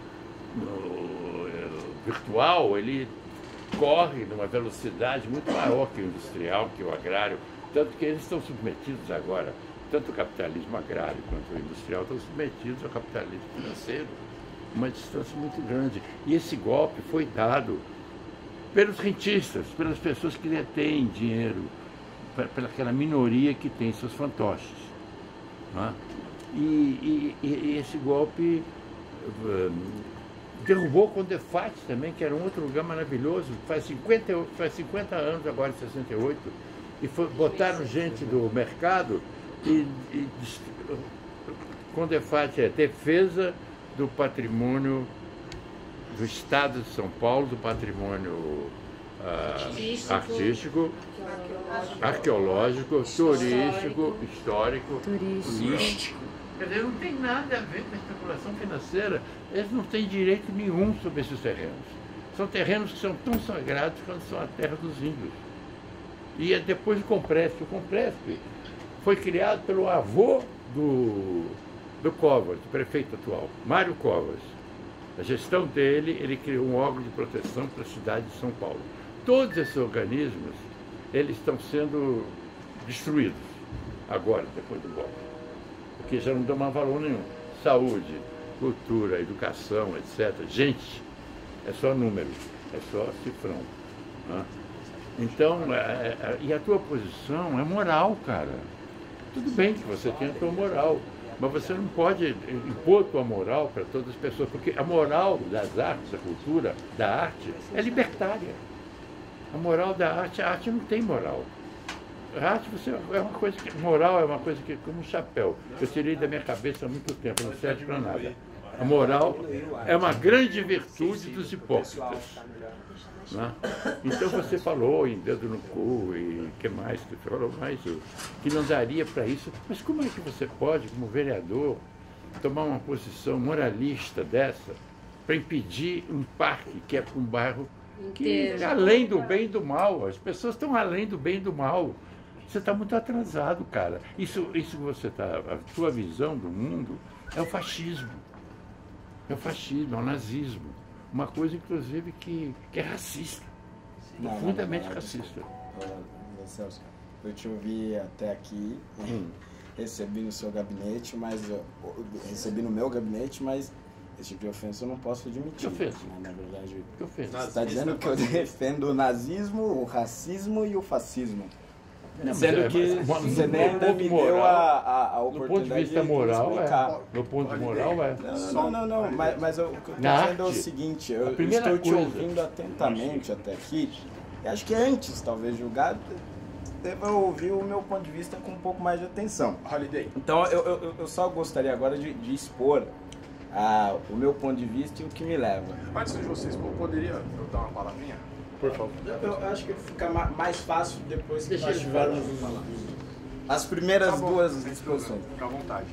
virtual, ele corre numa velocidade muito maior que o industrial, que o agrário, tanto que eles estão submetidos agora, tanto o capitalismo agrário quanto o industrial estão submetidos ao capitalismo financeiro, uma distância muito grande. E esse golpe foi dado pelos rentistas, pelas pessoas que detêm dinheiro, pelaquela minoria que tem seus fantoches. Né? E esse golpe derrubou o Condefat também, que era um outro lugar maravilhoso, faz 50 anos agora, em 68, e botaram gente do mercado e Condefat é defesa do patrimônio do Estado de São Paulo, do patrimônio artístico, arqueológico, turístico, histórico, turístico. Quer dizer, não tem nada a ver com a especulação financeira. Eles não têm direito nenhum sobre esses terrenos. São terrenos que são tão sagrados quanto são a terra dos índios. E depois o Compresp. O Compresp foi criado pelo avô do Covas, do prefeito atual, Mário Covas. A gestão dele, ele criou um órgão de proteção para a cidade de São Paulo. Todos esses organismos, eles estão sendo destruídos agora, depois do golpe, porque já não dão mais valor nenhum. Saúde, cultura, educação, etc. Gente, é só número, é só cifrão. Né? Então, e a tua posição é moral, cara. Tudo bem que você tem a tua moral, mas você não pode impor tua moral para todas as pessoas, porque a moral das artes, da cultura, da arte, é libertária. A moral da arte, a arte não tem moral. A arte é uma coisa que, moral é uma coisa que, como um chapéu, eu tirei da minha cabeça há muito tempo, não serve para nada. A moral é uma grande virtude dos hipócritas. Né? Então você falou em dedo no cu e o que mais? Você falou mais que não daria para isso. Mas como é que você pode, como vereador, tomar uma posição moralista dessa para impedir um parque que é para um bairro que é além do bem e do mal? As pessoas estão além do bem e do mal. Você está muito atrasado, cara. Isso você está. A tua visão do mundo é o fascismo. É o fascismo, é o nazismo. Uma coisa, inclusive, que é racista. Profundamente racista. Celso, eu te ouvi até aqui, recebi no seu gabinete, recebi no meu gabinete, mas esse tipo de ofensa eu não posso admitir. Que ofensa? Na verdade, que ofensa? Você está dizendo que eu defendo o nazismo, o racismo e o fascismo. Não, sendo que você nem ainda me deu a oportunidade do ponto de vista moral, no ponto moral, Não, mas o que eu estou dizendo é o seguinte, eu estou te ouvindo atentamente até aqui, e acho que antes, talvez, julgar, deva ouvir o meu ponto de vista com um pouco mais de atenção. Então, eu só gostaria agora de expor o meu ponto de vista e o que me leva. Antes de vocês, poderia eu dar uma palavrinha? Por favor. Eu acho que fica mais fácil depois que nós tivermos as primeiras duas exposições. Fica à vontade.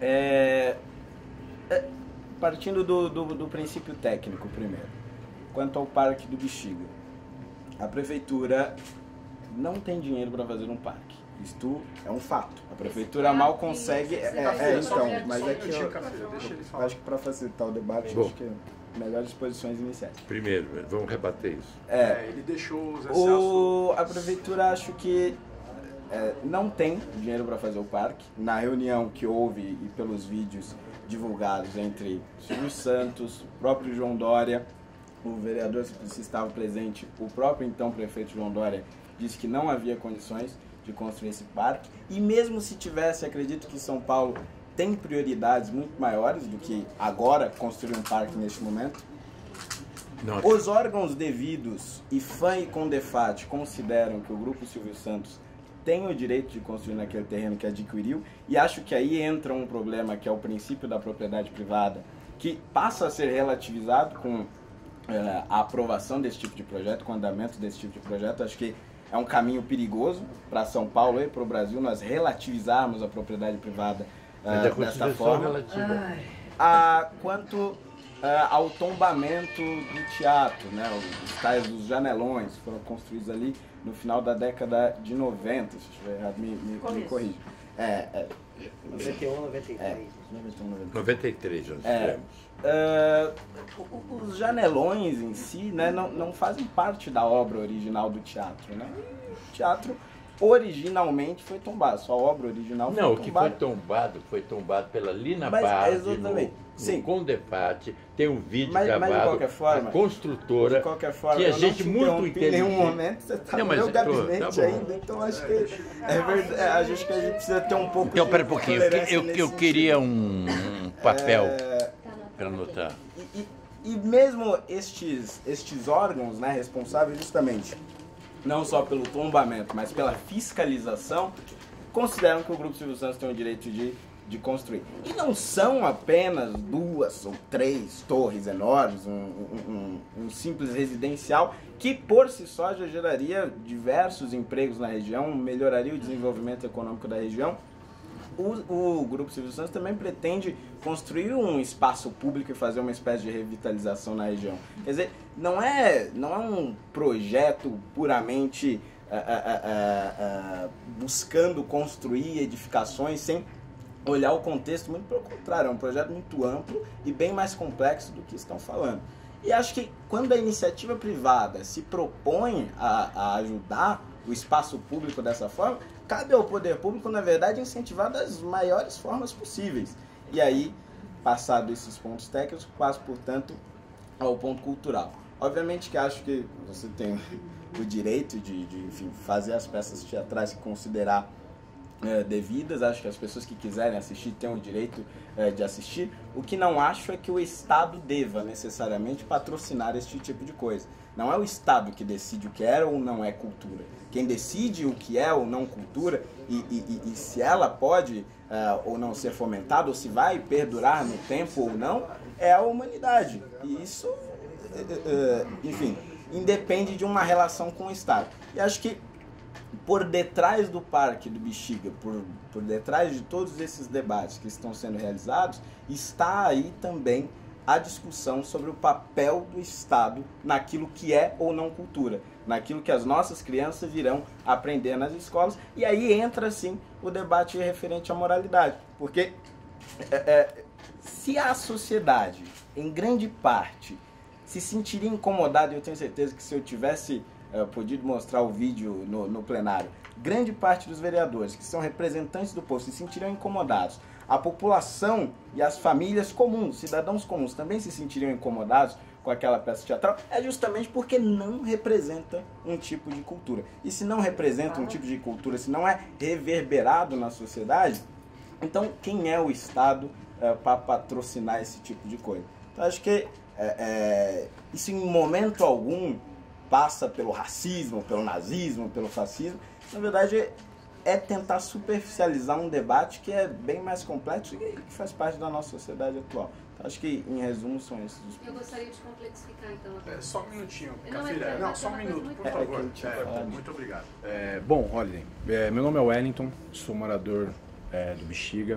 Partindo do princípio técnico primeiro. Quanto ao Parque do Bexiga. A prefeitura não tem dinheiro para fazer um parque. Isto é um fato. A prefeitura mal consegue... mas é que eu acho que para facilitar o debate, acho que melhores posições iniciais. Primeiro, vamos rebater isso. Ele deixou os excessos... A prefeitura, acho que não tem dinheiro para fazer o parque. Na reunião que houve e pelos vídeos divulgados entre Silvio Santos, o próprio João Dória, o vereador, se estava presente, o próprio então prefeito João Dória disse que não havia condições de construir esse parque. E mesmo se tivesse, acredito que São Paulo tem prioridades muito maiores do que agora construir um parque neste momento. Os órgãos devidos, IFAM e CONDEFAT, consideram que o Grupo Silvio Santos tem o direito de construir naquele terreno que adquiriu, e acho que aí entra um problema que é o princípio da propriedade privada, que passa a ser relativizado com a aprovação desse tipo de projeto, com o andamento desse tipo de projeto. Acho que é um caminho perigoso para São Paulo e para o Brasil nós relativizarmos a propriedade privada desta forma. Quanto ao tombamento do teatro, né? Os tais dos janelões foram construídos ali no final da década de 90, se estiver errado, me corrija. 91, 93. 93 já os janelões em si, né, não fazem parte da obra original do teatro, né? O teatro originalmente foi tombado, sua obra original foi tombada. Não, o que foi tombado pela Lina Bardi, no CONDEFAT, tem um vídeo gravado, de qualquer forma, a construtora, de qualquer forma, tinha gente muito inteligente. Em nenhum momento você está no meu gabinete ainda, então acho que a gente precisa ter um pouco Então, pera um pouquinho, eu queria um papel para anotar. E mesmo estes órgãos, né, responsáveis justamente não só pelo tombamento, mas pela fiscalização, consideram que o Grupo Silvio Santos tem o direito de construir. E não são apenas 2 ou 3 torres enormes, um simples residencial, que por si só já geraria diversos empregos na região, melhoraria o desenvolvimento econômico da região. o Grupo Silvio Santos também pretende construir um espaço público e fazer uma espécie de revitalização na região. Quer dizer, não é um projeto puramente buscando construir edificações sem olhar o contexto, muito pelo contrário, é um projeto muito amplo e bem mais complexo do que estão falando. E acho que quando a iniciativa privada se propõe a ajudar o espaço público dessa forma, cabe ao poder público, na verdade, incentivar das maiores formas possíveis. E aí, passado esses pontos técnicos, passo, portanto, ao ponto cultural. Obviamente que acho que você tem o direito de enfim, fazer as peças teatrais que considerar devidas. Acho que as pessoas que quiserem assistir têm o direito de assistir. O que não acho é que o Estado deva necessariamente patrocinar este tipo de coisa. Não é o Estado que decide o que é ou não é cultura. Quem decide o que é ou não cultura e se ela pode ou não ser fomentada, ou se vai perdurar no tempo ou não, é a humanidade. E isso, enfim, independe de uma relação com o Estado. E acho que por detrás do Parque do Bexiga, por detrás de todos esses debates que estão sendo realizados, está aí também a discussão sobre o papel do Estado naquilo que é ou não cultura, naquilo que as nossas crianças virão aprender nas escolas. E aí entra, sim, o debate referente à moralidade. Porque se a sociedade, em grande parte, se sentiria incomodada, e eu tenho certeza que se eu tivesse podido mostrar o vídeo no plenário, grande parte dos vereadores que são representantes do povo se sentiriam incomodados. A população e as famílias comuns, cidadãos comuns, também se sentiriam incomodados com aquela peça teatral, é justamente porque não representa um tipo de cultura. E se não representa um tipo de cultura, se não é reverberado na sociedade, então quem é o Estado para patrocinar esse tipo de coisa? Então acho que isso em momento algum passa pelo racismo, pelo nazismo, pelo fascismo. Na verdade, é tentar superficializar um debate que é bem mais complexo e que faz parte da nossa sociedade atual. Então, acho que, em resumo, são esses os pontos. Eu gostaria de complexificar, então. Só um minutinho, Cafilé. Não, só um minuto, por favor. Muito obrigado. Bom, Holiday, meu nome é Wellington, sou morador do Bexiga.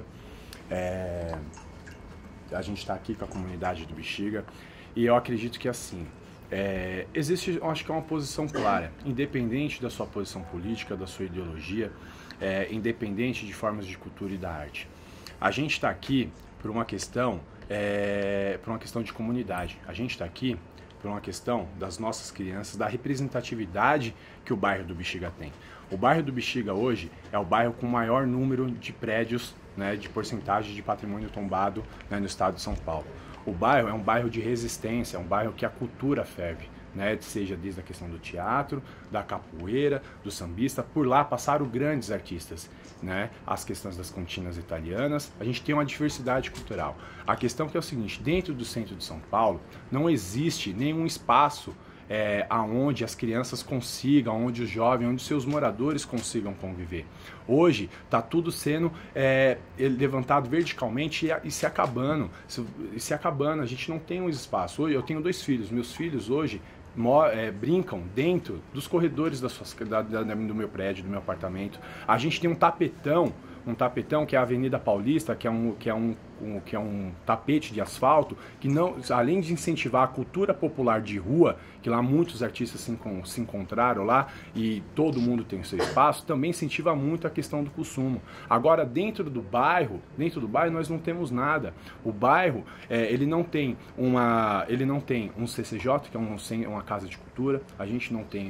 A gente está aqui com a comunidade do Bexiga e eu acredito que, assim, existe, eu acho que é uma posição clara, independente da sua posição política, da sua ideologia, independente de formas de cultura e da arte. A gente está aqui por uma questão de comunidade. A gente está aqui por uma questão das nossas crianças, da representatividade que o bairro do Bexiga tem. O bairro do Bexiga hoje é o bairro com o maior número de prédios, né, de porcentagem de patrimônio tombado, né, no estado de São Paulo. O bairro é um bairro de resistência, é um bairro que a cultura ferve, né? Seja desde a questão do teatro, da capoeira, do sambista. Por lá passaram grandes artistas, né? As questões das cantinas italianas. A gente tem uma diversidade cultural. A questão que é o seguinte, dentro do centro de São Paulo não existe nenhum espaço aonde as crianças consigam, onde os jovens, onde os seus moradores consigam conviver. Hoje está tudo sendo levantado verticalmente e se acabando. A gente não tem um espaço. Hoje eu tenho 2 filhos. Meus filhos hoje brincam dentro dos corredores do meu prédio, do meu apartamento. A gente tem um tapetão que é a Avenida Paulista, que é um tapete de asfalto, que não, além de incentivar a cultura popular de rua, que lá muitos artistas se encontraram lá e todo mundo tem o seu espaço, também incentiva muito a questão do consumo. Agora, dentro do bairro nós não temos nada. O bairro, ele não tem um CCJ, que é uma casa de cultura, a gente não tem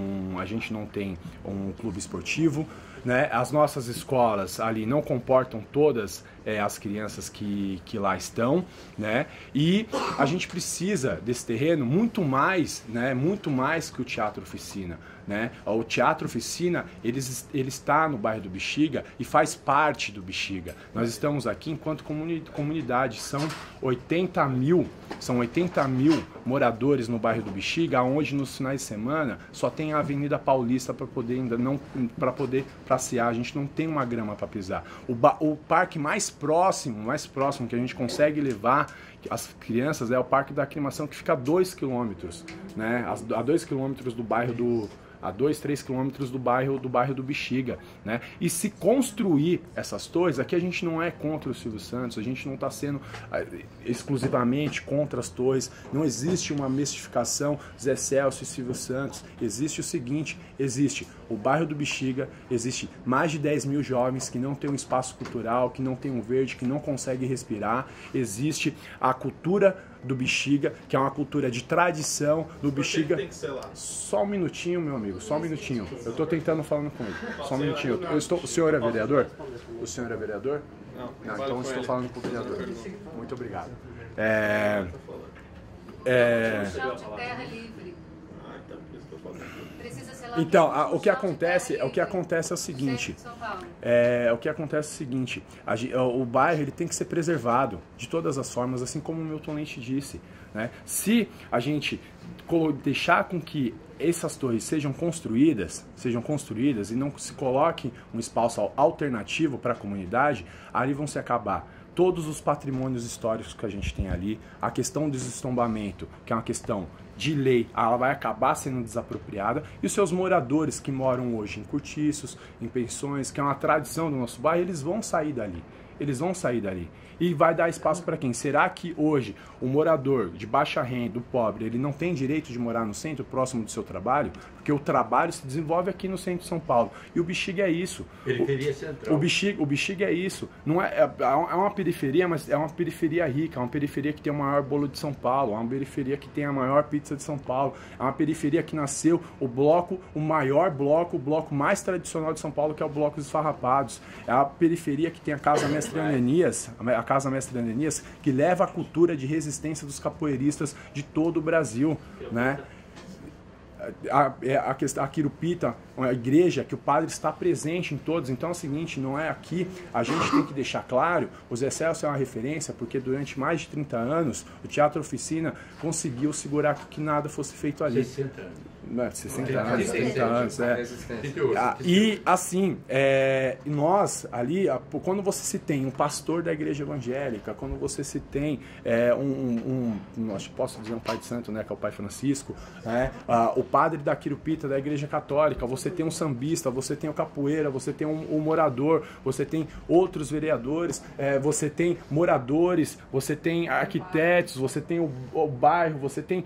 um clube esportivo, né? As nossas escolas ali não comportam todas as crianças que lá estão, né? E a gente precisa desse terreno muito mais, né? Muito mais que o Teatro Oficina, né? O Teatro Oficina, ele está no bairro do Bexiga e faz parte do Bexiga. Nós estamos aqui enquanto comunidade, são 80 mil moradores no bairro do Bexiga, onde nos finais de semana só tem a Avenida Paulista para poder passear. A gente não tem uma grama para pisar. O parque mais próximo que a gente consegue levar, as crianças, é o Parque da Aclimação, que fica a 2 quilômetros, né? A 2 quilômetros do bairro do... a 2, 3 quilômetros do bairro do Bexiga, né? E se construir essas torres, aqui a gente não é contra o Silvio Santos, a gente não está sendo exclusivamente contra as torres, não existe uma mistificação Zé Celso e Silvio Santos, existe o seguinte, existe o bairro do Bexiga, existe mais de 10 mil jovens que não têm um espaço cultural, que não têm um verde, que não conseguem respirar, existe a cultura do Bexiga, que é uma cultura de tradição do Bexiga. Tem que ser lá. Só um minutinho, meu amigo, só um minutinho. Eu estou tentando falando com ele. Só um minutinho. O senhor é vereador? O senhor é vereador? Não, então eu estou falando com o vereador. Muito obrigado. Então, o que acontece é o seguinte. O bairro ele tem que ser preservado de todas as formas, assim como o Milton Leite disse, né? Se a gente deixar com que essas torres sejam construídas e não se coloque um espaço alternativo para a comunidade, ali vão se acabar todos os patrimônios históricos que a gente tem ali, a questão do destombamento, que é uma questão de lei, ela vai acabar sendo desapropriada, e os seus moradores que moram hoje em cortiços, em pensões, que é uma tradição do nosso bairro, eles vão sair dali. E vai dar espaço para quem? Será que hoje o morador de baixa renda, o pobre, ele não tem direito de morar no centro, próximo do seu trabalho? Porque o trabalho se desenvolve aqui no centro de São Paulo. E o Bexiga é isso. Periferia central. O Bexiga é isso. Não é uma periferia, mas é uma periferia rica, é uma periferia que tem o maior bolo de São Paulo, é uma periferia que tem a maior pizza de São Paulo, é uma periferia que nasceu o bloco mais tradicional de São Paulo, que é o Bloco dos Farrapados. É a periferia que tem a Casa Mestre Ananias, que leva a cultura de resistência dos capoeiristas de todo o Brasil, né? A Quirupita, a igreja, que o padre está presente em todos. Então é o seguinte, não é aqui, a gente tem que deixar claro, o Zé Celso é uma referência, porque durante mais de 30 anos, o Teatro Oficina conseguiu segurar que nada fosse feito ali. 60 anos. 60 anos, 30 anos, E assim, nós ali, quando você se tem um pastor da igreja evangélica, quando você se tem acho que posso dizer um pai de santo, né, que é o pai Francisco, o padre da Quirupita, da igreja católica, você tem um sambista, você tem o capoeira, você tem um morador, você tem outros vereadores, você tem moradores, você tem arquitetos, você tem o bairro, você tem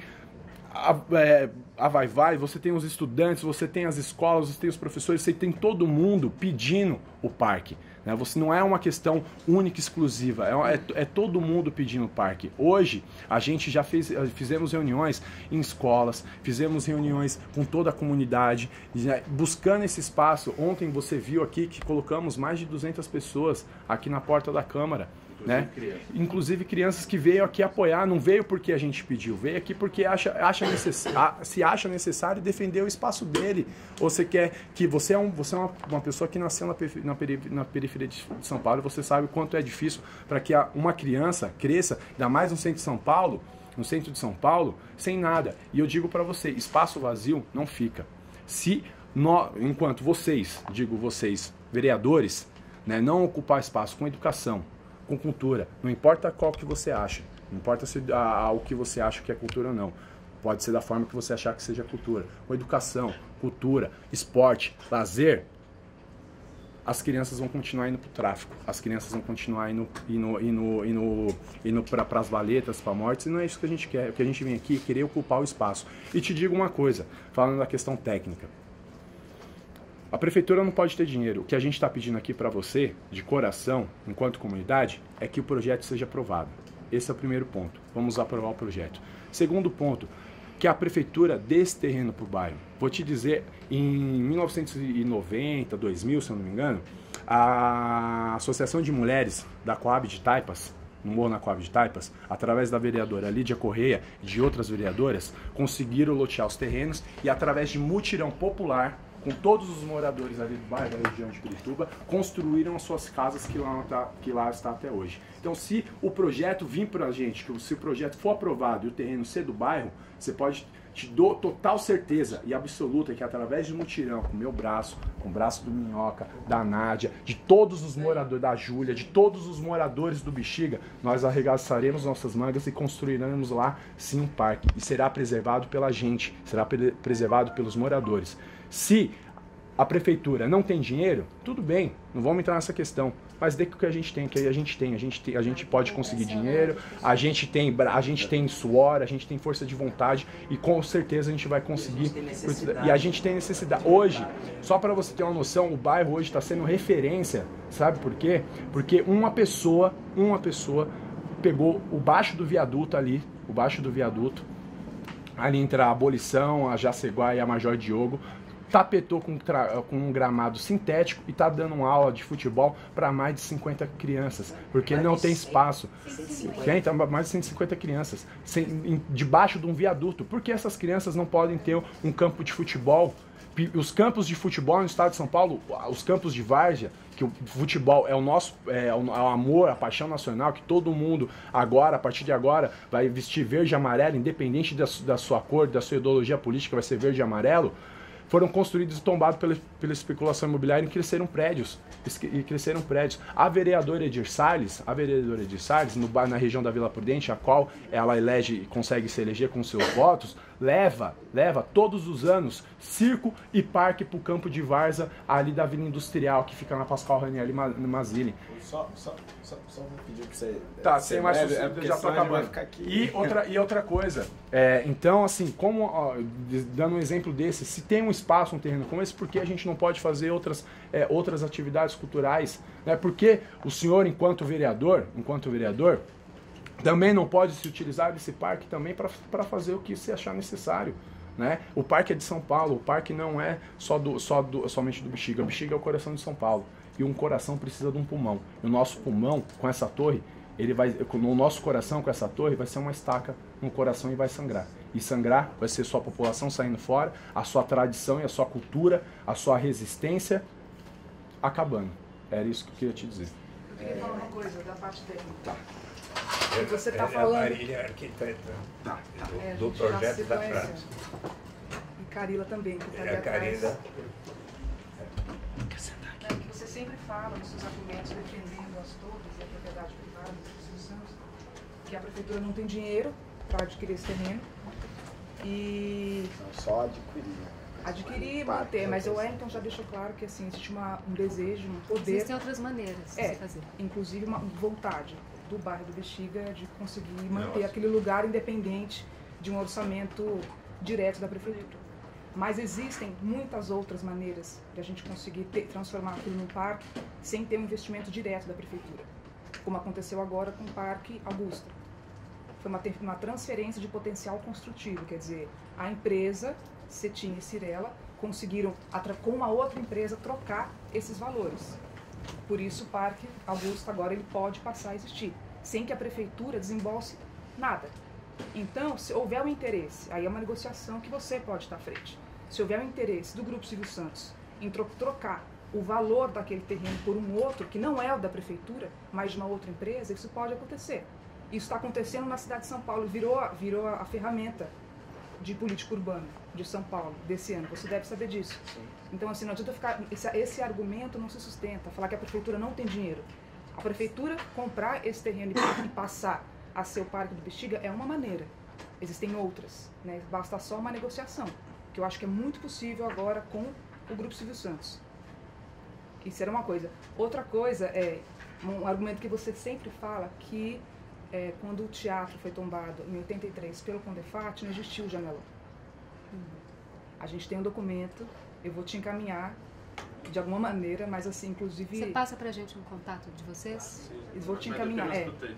a Vai-Vai, você tem os estudantes, você tem as escolas, você tem os professores, você tem todo mundo pedindo o parque, né? Você não é uma questão única, exclusiva, é todo mundo pedindo o parque. Hoje, a gente já fizemos reuniões em escolas, fizemos reuniões com toda a comunidade, buscando esse espaço. Ontem você viu aqui que colocamos mais de 200 pessoas aqui na porta da Câmara. Né? Inclusive crianças que veio aqui apoiar, não veio porque a gente pediu, veio aqui porque se acha necessário defender o espaço dele. Ou você quer que você é uma pessoa que nasceu na periferia de São Paulo, e você sabe o quanto é difícil para que uma criança cresça, ainda mais no centro de São Paulo, sem nada. E eu digo para você, espaço vazio não fica. Enquanto vocês, vereadores, né, não ocupar espaço com educação, com cultura, não importa qual que você acha, não importa o que você acha que é cultura ou não, pode ser da forma que você achar que seja cultura, com educação, cultura, esporte, lazer, as crianças vão continuar indo para o tráfico, as crianças vão continuar indo para as valetas, para mortes, e não é isso que a gente quer. O que a gente vem aqui é querer ocupar o espaço. E te digo uma coisa, falando da questão técnica, a prefeitura não pode ter dinheiro. O que a gente está pedindo aqui para você, de coração, enquanto comunidade, é que o projeto seja aprovado. Esse é o primeiro ponto. Vamos aprovar o projeto. Segundo ponto, que a prefeitura dê esse terreno para o bairro. Vou te dizer, em 1990, 2000, se eu não me engano, a Associação de Mulheres da Coab de Taipas, no Morro na Coab de Taipas, através da vereadora Lídia Correia e de outras vereadoras, conseguiram lotear os terrenos e, através de mutirão popular, com todos os moradores ali do bairro, da região de Pirituba, construíram as suas casas que lá está até hoje. Então, se o projeto vir para a gente, se o projeto for aprovado e o terreno ser do bairro, você pode te dou total certeza e absoluta que através de um mutirão, com o meu braço, com o braço do Minhoca, da Nádia, de todos os moradores, da Júlia, de todos os moradores do Bexiga, nós arregaçaremos nossas mangas e construiremos lá sim um parque. E será preservado pela gente, será preservado pelos moradores. Se a prefeitura não tem dinheiro, tudo bem, não vamos entrar nessa questão. Mas dê que a gente tem, que a gente pode conseguir dinheiro, a gente tem suor, a gente tem força de vontade e com certeza a gente vai conseguir. E a gente tem necessidade. Hoje, só para você ter uma noção, o bairro hoje está sendo referência, sabe por quê? Porque uma pessoa pegou o baixo do viaduto ali, ali entre a Abolição, a Jaceguá e a Major Diogo, tapetou com um gramado sintético e tá dando uma aula de futebol para mais de 50 crianças, porque não tem espaço. Então, mais de 150 crianças debaixo de um viaduto. Por que essas crianças não podem ter um campo de futebol? Os campos de futebol no estado de São Paulo, os campos de várzea, que o futebol é o nosso o amor, a paixão nacional, que todo mundo agora, a partir de agora, vai vestir verde e amarelo, independente da sua cor, da sua ideologia política, vai ser verde e amarelo. Foram construídos e tombados pela especulação imobiliária e cresceram prédios. A vereadora Edir Salles, na região da Vila Prudente, a qual ela elege e consegue se eleger com seus votos, leva todos os anos circo e parque para o campo de várzea ali da Vila Industrial, que fica na Pascal Ranieri Mazili. Só vou pedir para você... Tá, sem mais já estou acabando. E outra coisa, então assim, dando um exemplo desse, se tem um espaço, um terreno como esse, por que a gente não pode fazer outras atividades culturais? Né? Porque o senhor, enquanto vereador, também não pode se utilizar desse parque também para fazer o que você achar necessário. Né? O parque é de São Paulo, o parque não é somente do Bexiga. O Bexiga é o coração de São Paulo. E um coração precisa de um pulmão. E o nosso pulmão, com essa torre, no nosso coração, com essa torre, vai ser uma estaca no coração e vai sangrar. E sangrar vai ser sua população saindo fora, a sua tradição e a sua cultura, a sua resistência acabando. Era isso que eu queria te dizer. Eu queria falar uma coisa da parte técnica. Tá. Você está falando... A Marília é arquiteta do projeto da França. E Carila também, que está ali atrás. Que você sempre fala nos seus argumentos defendendo as torres e a propriedade privada das instituições, que a prefeitura não tem dinheiro para adquirir esse terreno e... Não, só adquirir. Adquirir e manter, mas o Wellington já deixou claro que assim, existe um desejo, um poder... Existem outras maneiras de se fazer. Inclusive uma vontade do bairro do Bexiga de conseguir manter aquele lugar independente de um orçamento direto da prefeitura. Mas existem muitas outras maneiras de a gente conseguir transformar aquilo num parque sem ter um investimento direto da prefeitura, como aconteceu agora com o Parque Augusta. Foi uma transferência de potencial construtivo, quer dizer, a empresa, Cetim e Cirela, conseguiram, com uma outra empresa, trocar esses valores. Por isso o Parque Augusta agora ele pode passar a existir, sem que a prefeitura desembolse nada. Então, se houver um interesse, aí é uma negociação que você pode estar à frente. Se houver um interesse do Grupo Silvio Santos em trocar o valor daquele terreno por um outro, que não é o da prefeitura, mas de uma outra empresa, isso pode acontecer. Isso está acontecendo na cidade de São Paulo, virou a ferramenta de política urbana de São Paulo desse ano. Você deve saber disso. Sim. Então, assim, não adianta ficar... Esse argumento não se sustenta, falar que a prefeitura não tem dinheiro. A prefeitura comprar esse terreno e passar a ser o Parque do Bexiga é uma maneira. Existem outras, né? Basta só uma negociação, que eu acho que é muito possível agora com o Grupo Silvio Santos. Isso era uma coisa. Outra coisa é um argumento que você sempre fala, que quando o teatro foi tombado em 83 pelo Condefat, não existiu o janelão. A gente tem um documento, eu vou te encaminhar de alguma maneira, mas assim, inclusive... Você passa pra gente um contato de vocês? Eu vou te encaminhar,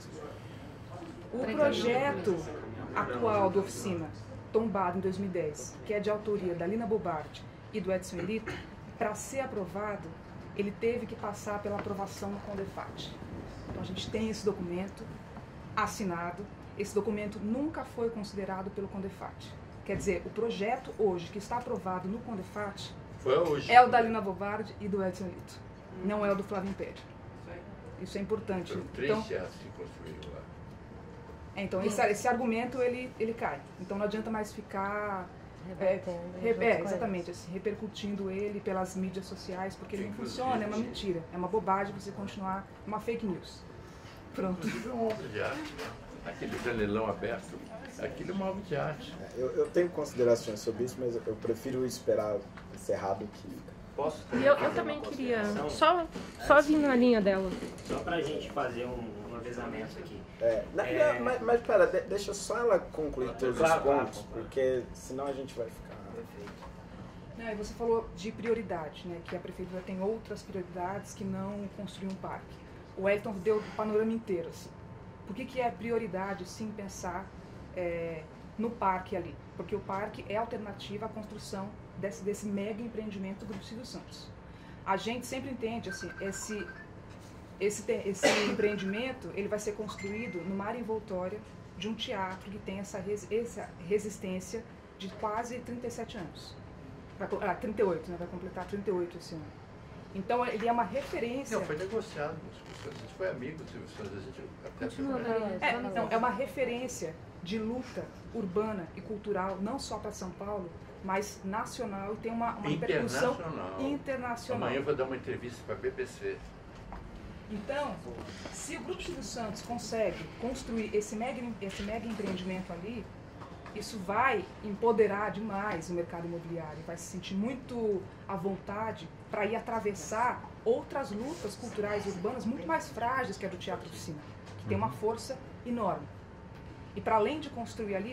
O projeto atual da oficina, tombado em 2010, que é de autoria da Lina Bobardi e do Edson Elito, para ser aprovado, ele teve que passar pela aprovação no Condefat. Então a gente tem esse documento assinado, esse documento nunca foi considerado pelo Condefat. Quer dizer, o projeto hoje que está aprovado no Condefat é o da Lina Bobardi e do Edson Elito, não é o do Flávio Império. Isso é importante. Então, 3 teatros se construíram lá. Então esse argumento ele cai. Então não adianta mais ficar exatamente, assim, repercutindo ele pelas mídias sociais, porque ele não funciona, é uma mentira, é uma bobagem você continuar, uma fake news. Pronto. Inclusive é uma obra de arte, né? Aquele janelão aberto, aquilo é uma obra de arte. Eu tenho considerações sobre isso, mas eu prefiro esperar encerrar do que... Posso? E eu também queria, só vindo na linha dela. Só pra gente fazer um avisamento aqui. Mas pera, deixa só ela concluir todos os pontos, porque senão a gente vai ficar... E você falou de prioridade, né? Que a prefeitura tem outras prioridades que não construir um parque. O Wellington deu o panorama inteiro, assim. Por que é prioridade, sim, pensar no parque ali? Porque o parque é alternativa à construção desse mega empreendimento do Grupo Silvio Santos. A gente sempre entende, assim, esse empreendimento ele vai ser construído numa área envoltória de um teatro que tem essa resistência de quase 37 anos. 38, né? Vai completar 38 esse ano. Então ele é uma referência... Não, foi negociado com o Silvio Santos, a gente foi amigo do Silvio Santos, a gente até... Continua, é uma referência de luta urbana e cultural, não só para São Paulo, mas nacional, e tem uma repercussão internacional. Amanhã eu vou dar uma entrevista para a BBC. Então, se o Grupo Silvio Santos consegue construir esse mega empreendimento ali, isso vai empoderar demais o mercado imobiliário, vai se sentir muito à vontade para ir atravessar outras lutas culturais e urbanas muito mais frágeis que a do Teatro Oficina, que tem uma força enorme. E para além de construir ali,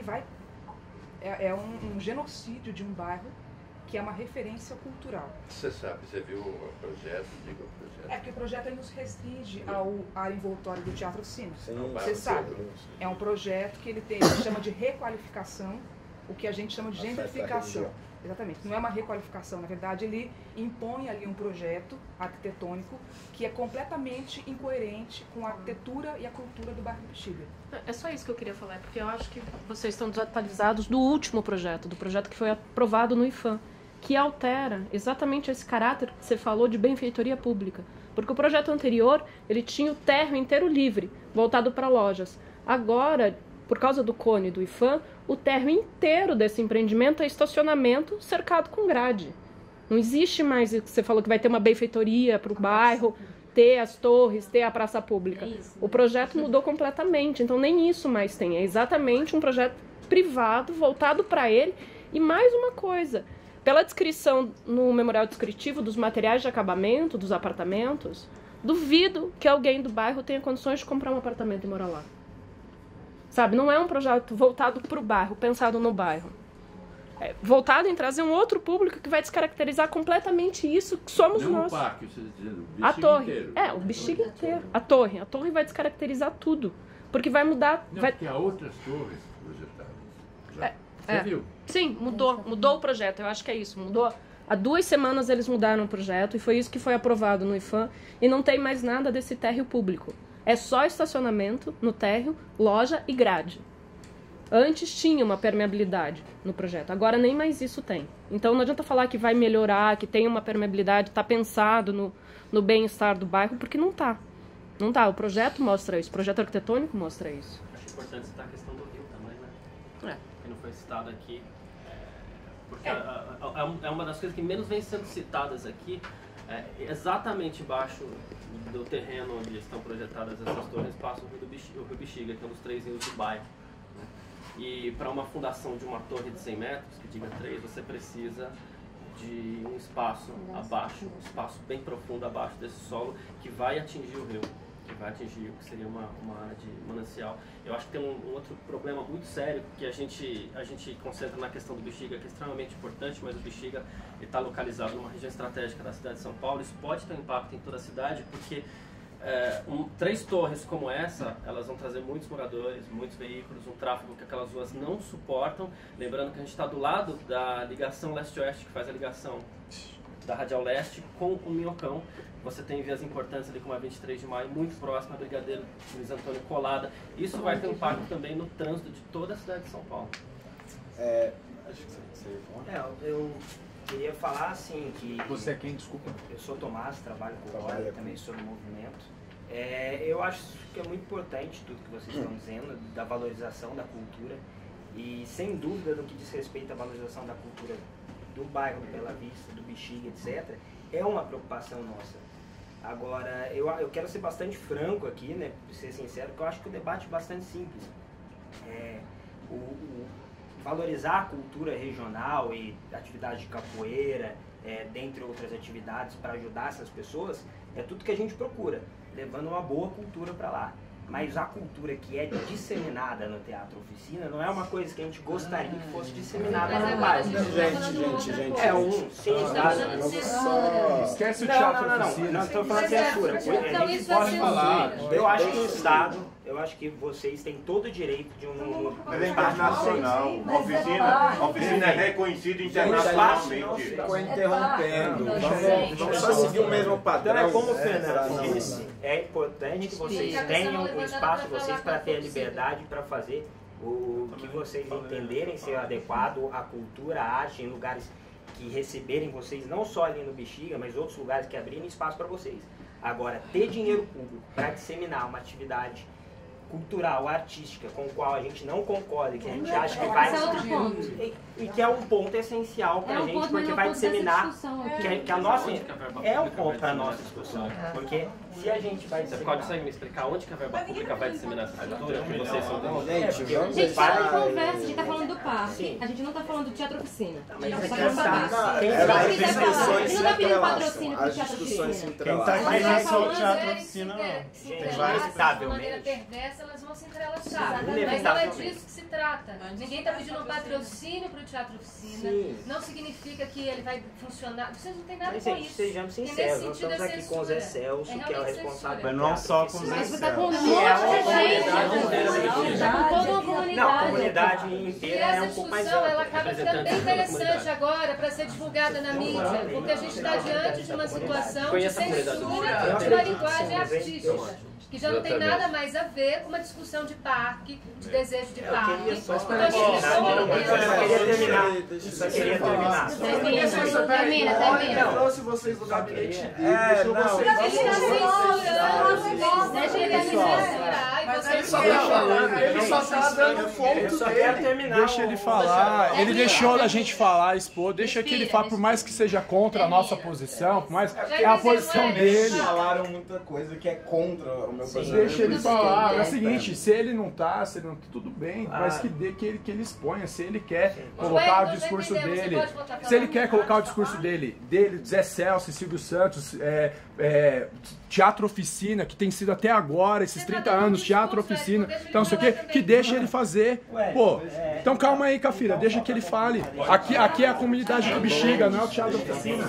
é um genocídio de um bairro que é uma referência cultural. Você sabe, você viu o projeto, diga o projeto. É porque o projeto aí nos restringe ao área envoltória do Teatro Oficina. Sim, você sabe. É um projeto que ele chama de requalificação, o que a gente chama de gentrificação. Exatamente. Não é uma requalificação, na verdade ele impõe ali um projeto arquitetônico que é completamente incoerente com a arquitetura e a cultura do bairro do Bexiga. É só isso que eu queria falar, porque eu acho que vocês estão desatualizados do último projeto, do projeto que foi aprovado no IFAM, que altera exatamente esse caráter que você falou de benfeitoria pública. Porque o projeto anterior, ele tinha o térreo inteiro livre, voltado para lojas. Agora, por causa do cone do IFAM, o térreo inteiro desse empreendimento é estacionamento cercado com grade. Não existe mais, você falou que vai ter uma benfeitoria para o bairro, ter as torres, ter a praça pública. O projeto mudou completamente, então nem isso mais tem. É exatamente um projeto privado, voltado para ele. E mais uma coisa, pela descrição no memorial descritivo dos materiais de acabamento, dos apartamentos, duvido que alguém do bairro tenha condições de comprar um apartamento e morar lá. Sabe, não é um projeto voltado para o bairro, pensado no bairro. É voltado em trazer um outro público que vai descaracterizar completamente isso que somos não nós. O parque, você está dizendo, o a torre. Inteiro. O Bexiga inteiro. A torre vai descaracterizar tudo. Porque vai mudar... Não, vai... porque há outras torres projetadas. Você viu? Sim, mudou o projeto, eu acho que é isso. Mudou. Há 2 semanas eles mudaram o projeto e foi isso que foi aprovado no IFAM. E não tem mais nada desse térreo público. É só estacionamento no térreo, loja e grade. Antes tinha uma permeabilidade no projeto, agora nem mais isso tem. Então não adianta falar que vai melhorar, que tem uma permeabilidade, está pensado no bem-estar do bairro, porque não está. Não está, o projeto mostra isso, o projeto arquitetônico mostra isso. Acho importante citar a questão do rio também, né? Que não foi citado aqui. Porque é uma das coisas que menos vem sendo citadas aqui. Exatamente embaixo do terreno onde estão projetadas essas torres passa o Rio Bexiga, que é um dos 3 rios do bairro. Né? E para uma fundação de uma torre de 100 metros, que diga 3, você precisa de um espaço abaixo, um espaço bem profundo abaixo desse solo que vai atingir o rio, que vai atingir o que seria uma área de manancial. Eu acho que tem um outro problema muito sério que a gente concentra na questão do Bexiga, que é extremamente importante, mas o Bexiga está localizado numa região estratégica da cidade de São Paulo. Isso pode ter um impacto em toda a cidade, porque 3 torres como essa, elas vão trazer muitos moradores, muitos veículos, um tráfego que aquelas ruas não suportam. Lembrando que a gente está do lado da ligação leste-oeste, que faz a ligação da Radial Leste com o Minhocão. Você tem vias importantes ali como a 23 de maio, muito próxima a Brigadeiro Luiz Antônio Colada. Isso vai ter um impacto também no trânsito de toda a cidade de São Paulo. Acho que você ia falar. Eu queria falar assim que... Você é quem, desculpa? Eu sou Tomás, trabalho com o Olha, também sou no movimento. Eu acho que é muito importante tudo que vocês estão dizendo, da valorização da cultura. E sem dúvida, no que diz respeito à valorização da cultura do bairro do Bela Vista, do Bexiga, etc., é uma preocupação nossa. Agora, eu quero ser bastante franco aqui, né, para ser sincero, porque eu acho que o debate é bastante simples. Valorizar a cultura regional e atividade de capoeira, dentre outras atividades, para ajudar essas pessoas, é tudo que a gente procura, levando uma boa cultura para lá. Mas a cultura que é disseminada no Teatro Oficina não é uma coisa que a gente gostaria que fosse disseminada no bairro. Gente. É sim, esquece o Teatro Oficina. Não, estou falando censura. A gente pode falar. Eu acho que o Estado, eu acho que vocês têm todo o direito de Mas é internacional. A oficina é reconhecida internacionalmente. Ficou interrompendo. Vamos só seguir o mesmo padrão. Então é como o Fernando disse, é importante que vocês tenham o espaço de vocês para ter a liberdade para fazer o que vocês entenderem ser adequado à cultura, à arte, em lugares que receberem vocês, não só ali no Bexiga, mas outros lugares que abrirem espaço para vocês. Agora, ter dinheiro público para disseminar uma atividade cultural, artística, com o qual a gente não concorda, que a gente acha que vai... E que é um ponto essencial para a gente, porque vai disseminar... Que a nossa... É um ponto para a nossa discussão, porque se a gente vai disseminar... Você consegue me explicar onde que a verba pública vai disseminar essa cultura? Que vocês são... Gente, para a conversa, a gente está falando do parque, a gente não está falando do Teatro Oficina. A gente não está pedindo patrocínio para o Teatro Oficina. Quem está aqui não é só o Teatro Oficina, não. De maneira perversa, elas vão se entrelaçar. Mas não é disso que se trata. Ninguém está pedindo um patrocínio para o Teatro Oficina. Não significa que ele vai funcionar. Vocês não têm nada com isso. Sejamos sinceros, nós estamos aqui com o Zé Celso, que é o responsável. Mas não só com o Zé Celso. Mas você está com um monte de gente. Está com toda uma comunidade. Não, a comunidade inteira é um pouco mais ampla. Ela acaba ficando bem interessante agora para ser divulgada na mídia, porque a gente está diante de uma situação de censura de uma linguagem artística, que já não tem nada mais a ver com uma discussão de parque, de desejo de parque. Só queria terminar. Termina. Não, se vocês no gabinete dele, Deixa ele censurar. Ele só tá dando fogo. Eu só quero terminar. Deixa ele falar. Ele deixou a gente falar, expor. Deixa que ele fale, por mais que seja contra a nossa posição, por mais que é a posição dele. Eles falaram muita coisa que é contra o meu projeto. Deixa ele falar. É o seguinte, se ele não tá, tudo bem, mas que ele exponha. Se ele quer colocar o discurso dele, se ele quer colocar o discurso dele, Zé Celso, Silvio Santos, Teatro Oficina, que tem sido até agora, esses 30 anos, Teatro Oficina, então não sei o quê, que deixa ele fazer. Pô, então calma aí, Cafira, deixa que ele fale. Aqui é a comunidade do Bexiga, não é o Teatro Oficina.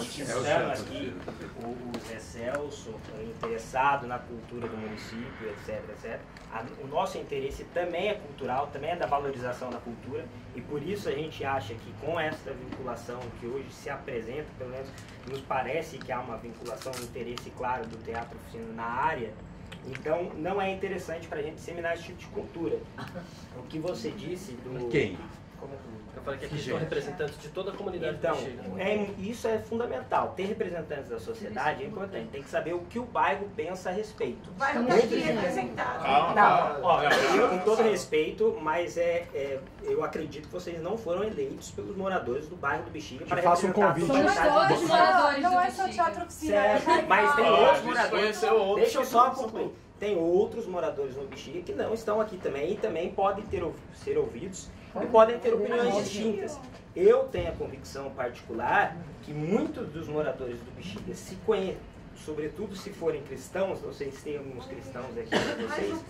O Zé Celso, interessado na cultura do município, etc. O nosso interesse também é cultural, também é da valorização da cultura, e por isso a gente acha que com essa vinculação que hoje se apresenta, pelo menos nos parece que há uma vinculação, um interesse claro do Teatro Oficina na área, então não é interessante para a gente disseminar esse tipo de cultura. O que você disse do... Quem? Eu falei que aqui estão representantes de toda a comunidade. Então, isso é fundamental. Ter representantes da sociedade é importante. Tem que saber o que o bairro pensa a respeito. O bairro está aqui representado. Com todo respeito, mas eu acredito que vocês não foram eleitos pelos moradores do bairro do Bexiga para representar a sociedade. Somos todos moradores Não é só Teatro Oficina. Mas tem outros moradores. Deixa eu só concluir. Tem outros moradores no Bexiga que não estão aqui também e também podem ser ouvidos e podem ter opiniões distintas. Eu tenho a convicção particular que muitos dos moradores do Bexiga se conhecem, sobretudo se forem cristãos, vocês têm alguns cristãos aqui com vocês. O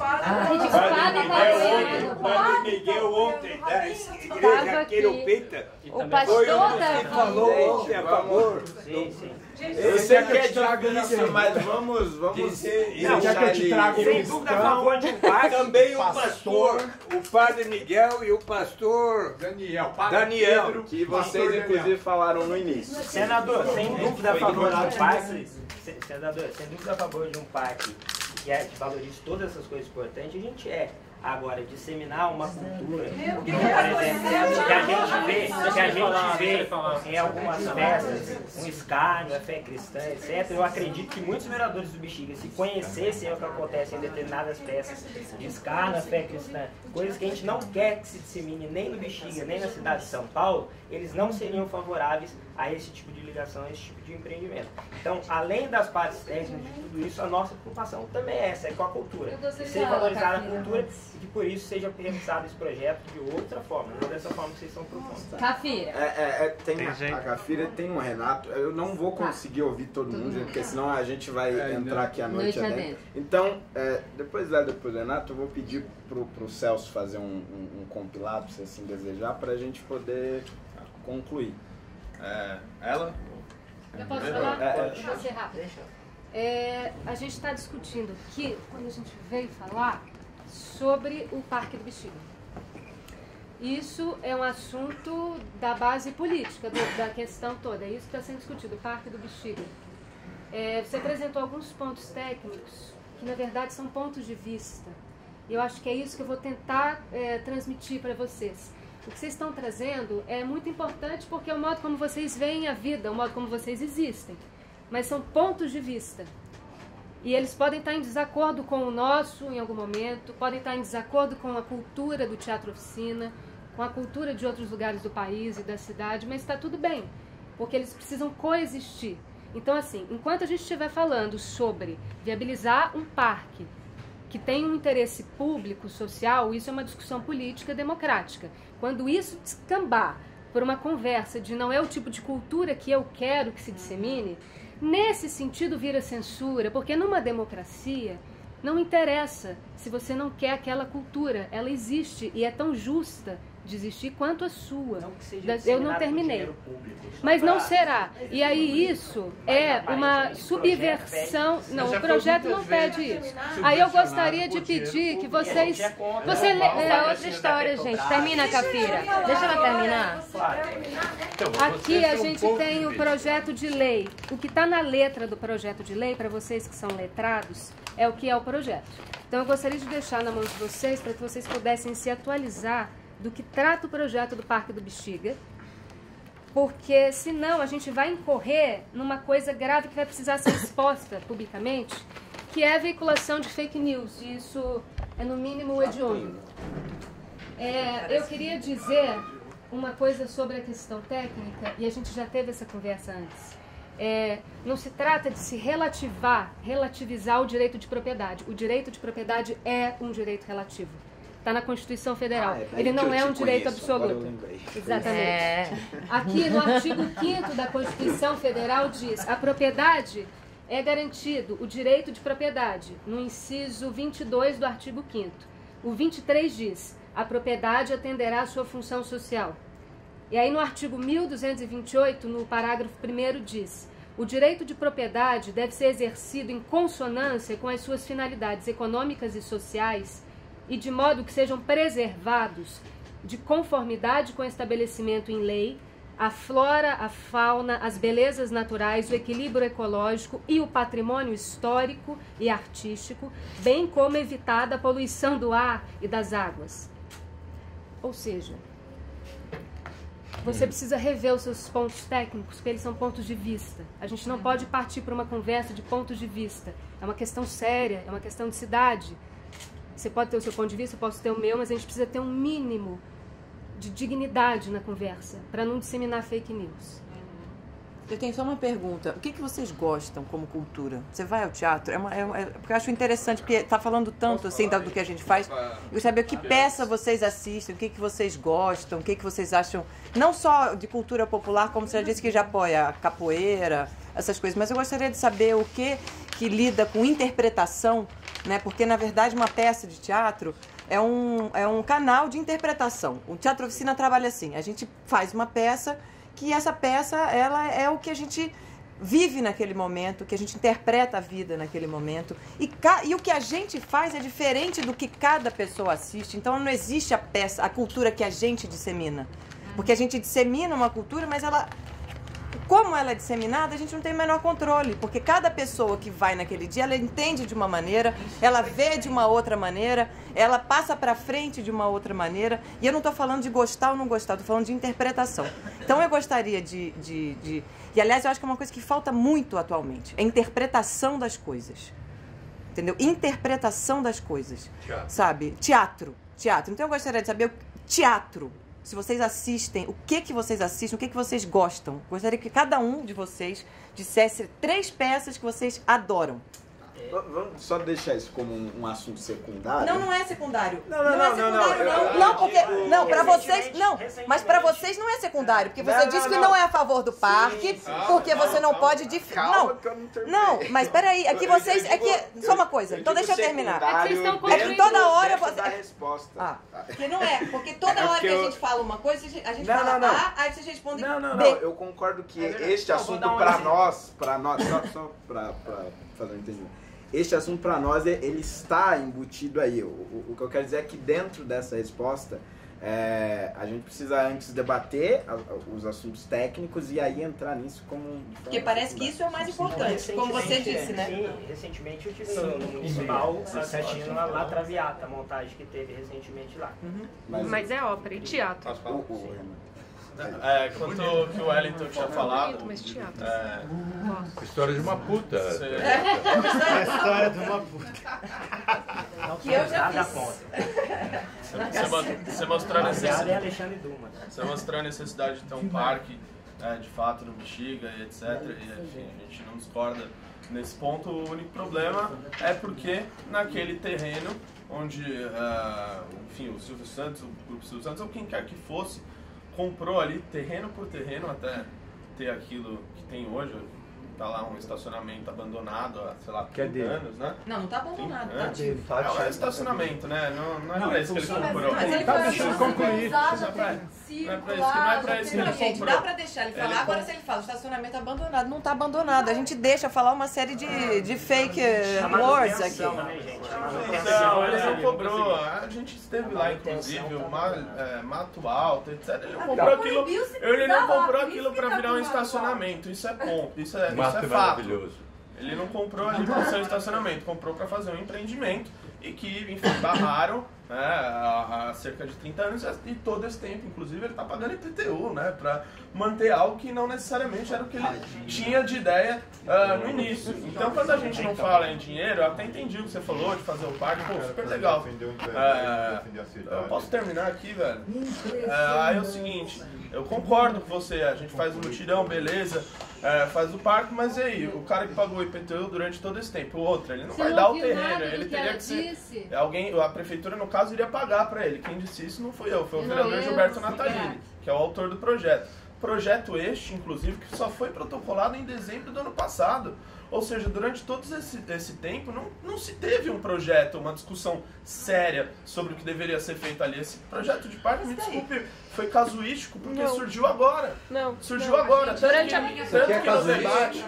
Padre Miguel ontem, da igreja Queiropeita, o pastor falou ontem a favor. Sim. Eu sei que é difícil, mas vamos dizer. Sem dúvida a favor de um parque. Também o pastor, o Padre Miguel e o pastor Daniel, que vocês inclusive falaram no início. Senador, sem dúvida a favor de um parque. Senador, sem dúvida a favor de um parque que valorize todas essas coisas importantes, a gente é. Agora, disseminar uma cultura, por exemplo, que a gente vê em algumas peças, um escárnio, a fé cristã, etc. Eu acredito que muitos vereadores do Bexiga, se conhecessem o que acontece em determinadas peças de escárnio, a fé cristã, coisas que a gente não quer que se dissemine nem no Bexiga, nem na cidade de São Paulo, eles não seriam favoráveis a esse tipo de ligação, a esse tipo de empreendimento. Então, além das partes técnicas de tudo isso, a nossa preocupação também é essa, é com a cultura. Ser valorizada a cultura e que por isso seja realizado esse projeto de outra forma, não dessa forma que vocês estão propondo. Cafira. A Cafira tem um Renato, eu não vou conseguir ouvir todo mundo, porque senão a gente vai entrar aqui à noite adentro. Então, depois do Renato, eu vou pedir pro Celso fazer um compilado, se assim desejar, para a gente poder concluir. Eu posso falar? Pode ser rápido. A gente está discutindo aqui, quando a gente veio falar sobre o Parque do Bexiga. Isso é um assunto da base política, da questão toda. É isso que está sendo discutido, o Parque do Bexiga. Você apresentou alguns pontos técnicos que, na verdade, são pontos de vista. E eu acho que é isso que eu vou tentar transmitir para vocês. O que vocês estão trazendo é muito importante porque é o modo como vocês veem a vida, o modo como vocês existem. Mas são pontos de vista. E eles podem estar em desacordo com o nosso em algum momento, podem estar em desacordo com a cultura do Teatro Oficina, com a cultura de outros lugares do país e da cidade, mas está tudo bem, porque eles precisam coexistir. Então, assim, enquanto a gente estiver falando sobre viabilizar um parque que tem um interesse público, social, isso é uma discussão política democrática. Quando isso descambar por uma conversa de não é o tipo de cultura que eu quero que se dissemine, nesse sentido vira censura, porque numa democracia não interessa se você não quer aquela cultura, ela existe e é tão justa de existir quanto a sua. Eu não terminei. Mas não será. E aí isso é uma subversão. Não, o projeto não pede isso. Aí eu gostaria de pedir que vocês... É outra história, gente. Termina, Cafira. Deixa ela terminar. Aqui a gente tem o projeto de lei. O que está na letra do projeto de lei, para vocês que são letrados, é o que é o projeto. Então eu gostaria de deixar na mão de vocês para que vocês pudessem se atualizar do que trata o projeto do Parque do Bexiga, porque senão a gente vai incorrer numa coisa grave que vai precisar ser exposta publicamente, que é a veiculação de fake news, e isso é no mínimo hediondo. Eu queria dizer uma coisa sobre a questão técnica, e a gente já teve essa conversa antes. Não se trata de se relativizar o direito de propriedade. O direito de propriedade é um direito relativo. Está na Constituição Federal. Ele não é um direito absoluto. Exatamente. Aqui no artigo 5º da Constituição Federal diz: a propriedade é garantido, o direito de propriedade, no inciso 22 do artigo 5º. O 23 diz: a propriedade atenderá à sua função social. E aí no artigo 1228, no parágrafo 1º, diz: o direito de propriedade deve ser exercido em consonância com as suas finalidades econômicas e sociais e de modo que sejam preservados, de conformidade com o estabelecimento em lei, a flora, a fauna, as belezas naturais, o equilíbrio ecológico e o patrimônio histórico e artístico, bem como evitada a poluição do ar e das águas. Ou seja, você precisa rever os seus pontos técnicos, porque eles são pontos de vista. A gente não pode partir para uma conversa de pontos de vista. É uma questão séria, é uma questão de cidade. Você pode ter o seu ponto de vista, eu posso ter o meu, mas a gente precisa ter um mínimo de dignidade na conversa, para não disseminar fake news. Eu tenho só uma pergunta. O que vocês gostam como cultura? Você vai ao teatro? Porque eu acho interessante, porque está falando tanto assim do que a gente faz. Eu saber que peça vocês assistem, o que vocês gostam, o que vocês acham, não só de cultura popular, como você já disse que já apoia a capoeira, essas coisas, mas eu gostaria de saber o que lida com interpretação, né? Porque, na verdade, uma peça de teatro é um canal de interpretação. O Teatro Oficina trabalha assim, a gente faz uma peça, que essa peça ela é o que a gente vive naquele momento, que a gente interpreta a vida naquele momento. E o que a gente faz é diferente do que cada pessoa assiste. Então não existe a peça, a cultura que a gente dissemina. Porque a gente dissemina uma cultura, mas como ela é disseminada, a gente não tem o menor controle, porque cada pessoa que vai naquele dia, ela entende de uma maneira, ela vê de uma outra maneira, ela passa para frente de uma outra maneira, e eu não estou falando de gostar ou não gostar, estou falando de interpretação. Então eu gostaria E aliás, eu acho que é uma coisa que falta muito atualmente, é a interpretação das coisas. Entendeu? Interpretação das coisas. Sabe? Teatro. Então eu gostaria de saber teatro. Se vocês assistem, o que vocês assistem, o que vocês gostam. Gostaria que cada um de vocês dissesse 3 peças que vocês adoram. Vamos só deixar isso como um assunto secundário? Não é secundário. Não, pra vocês, não. Mas pra vocês não é secundário, porque você disse que não é a favor do parque, porque você não pode... Não, mas peraí, aqui vocês... Só uma coisa, então deixa eu terminar. É que toda hora... Porque não é, porque toda hora que a gente fala uma coisa, a gente fala A, aí vocês respondem B. Não, eu concordo que este assunto pra nós, só pra fazer um entendimento. Este assunto, para nós, ele está embutido aí. O que eu quero dizer é que dentro dessa resposta, a gente precisa antes debater os assuntos técnicos e aí entrar nisso como... Porque parece que isso é o mais importante, como você disse, né? Sim, recentemente eu tive no Municipal assistindo a Traviata, a montagem que teve recentemente lá. Mas é ópera e teatro. Quanto que o Wellington tinha falado, a história de uma puta. A história de uma puta. Que eu já fiz. Você mostrou a necessidade de ter um parque, de fato, no Bexiga e etc. E, enfim, a gente não discorda nesse ponto. O único problema é porque naquele terreno onde, enfim, o Silvio Santos, o Grupo Silvio Santos, ou quem quer que fosse, comprou ali terreno por terreno até ter aquilo que tem hoje. Tá lá um estacionamento abandonado há, sei lá, 30 anos, né? Não tá abandonado, é estacionamento, né? Não é pra isso que ele comprou. Mas ele tá deixando concluir. Não é pra isso que ele Gente, comprou. dá pra deixar ele falar. Agora, se ele fala estacionamento abandonado, não tá abandonado. A gente deixa falar uma série de fake words aqui. Não, ele não cobrou. A gente esteve lá, inclusive, o Mato Alto, etc. Ele não comprou aquilo pra virar um estacionamento. Isso é ponto. Isso é fato. Maravilhoso. Ele não comprou ali para ser um estacionamento, comprou para fazer um empreendimento e que, enfim, barraram, né, há cerca de 30 anos e todo esse tempo, inclusive, ele está pagando IPTU, né, para manter algo que não necessariamente era o que ele tinha de ideia no início. Então, quando a gente não fala em dinheiro, eu até entendi o que você falou de fazer o parque, pô, super legal. Eu posso terminar aqui, velho? Aí é o seguinte, eu concordo com você, a gente faz um mutirão, beleza, faz o parque, mas e aí, o cara que pagou o IPTU durante todo esse tempo, o outro, ele não vai dar o terreno, ele teria que ser... a prefeitura, no caso, iria pagar para ele. Quem disse isso não fui eu, foi o vereador Gilberto Natalini, que é o autor do projeto. Projeto este, inclusive, que só foi protocolado em dezembro do ano passado. Ou seja, durante todo esse tempo não se teve um projeto, uma discussão séria sobre o que deveria ser feito ali. Esse projeto de parque, me desculpe, foi casuístico, porque surgiu agora. Surgiu agora. Durante a minha... Tanto que no debate...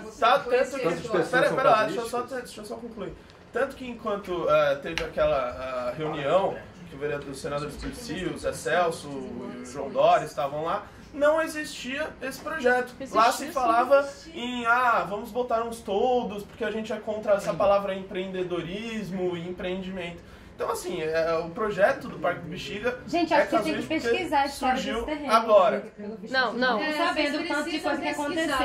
Pera lá, deixa eu só concluir. Tanto que enquanto teve aquela reunião, que o vereador do senador Espírito, o Zé Celso, o João Dória estavam lá, não existia esse projeto. Lá se falava em, vamos botar uns toldos, porque a gente é contra essa palavra empreendedorismo e empreendimento. Então, assim, o projeto do Parque do Bexiga... Gente, acho que você tem que pesquisar a história surgiu desse terreno. Agora. Não. Sabendo tanto de coisa que aconteceu.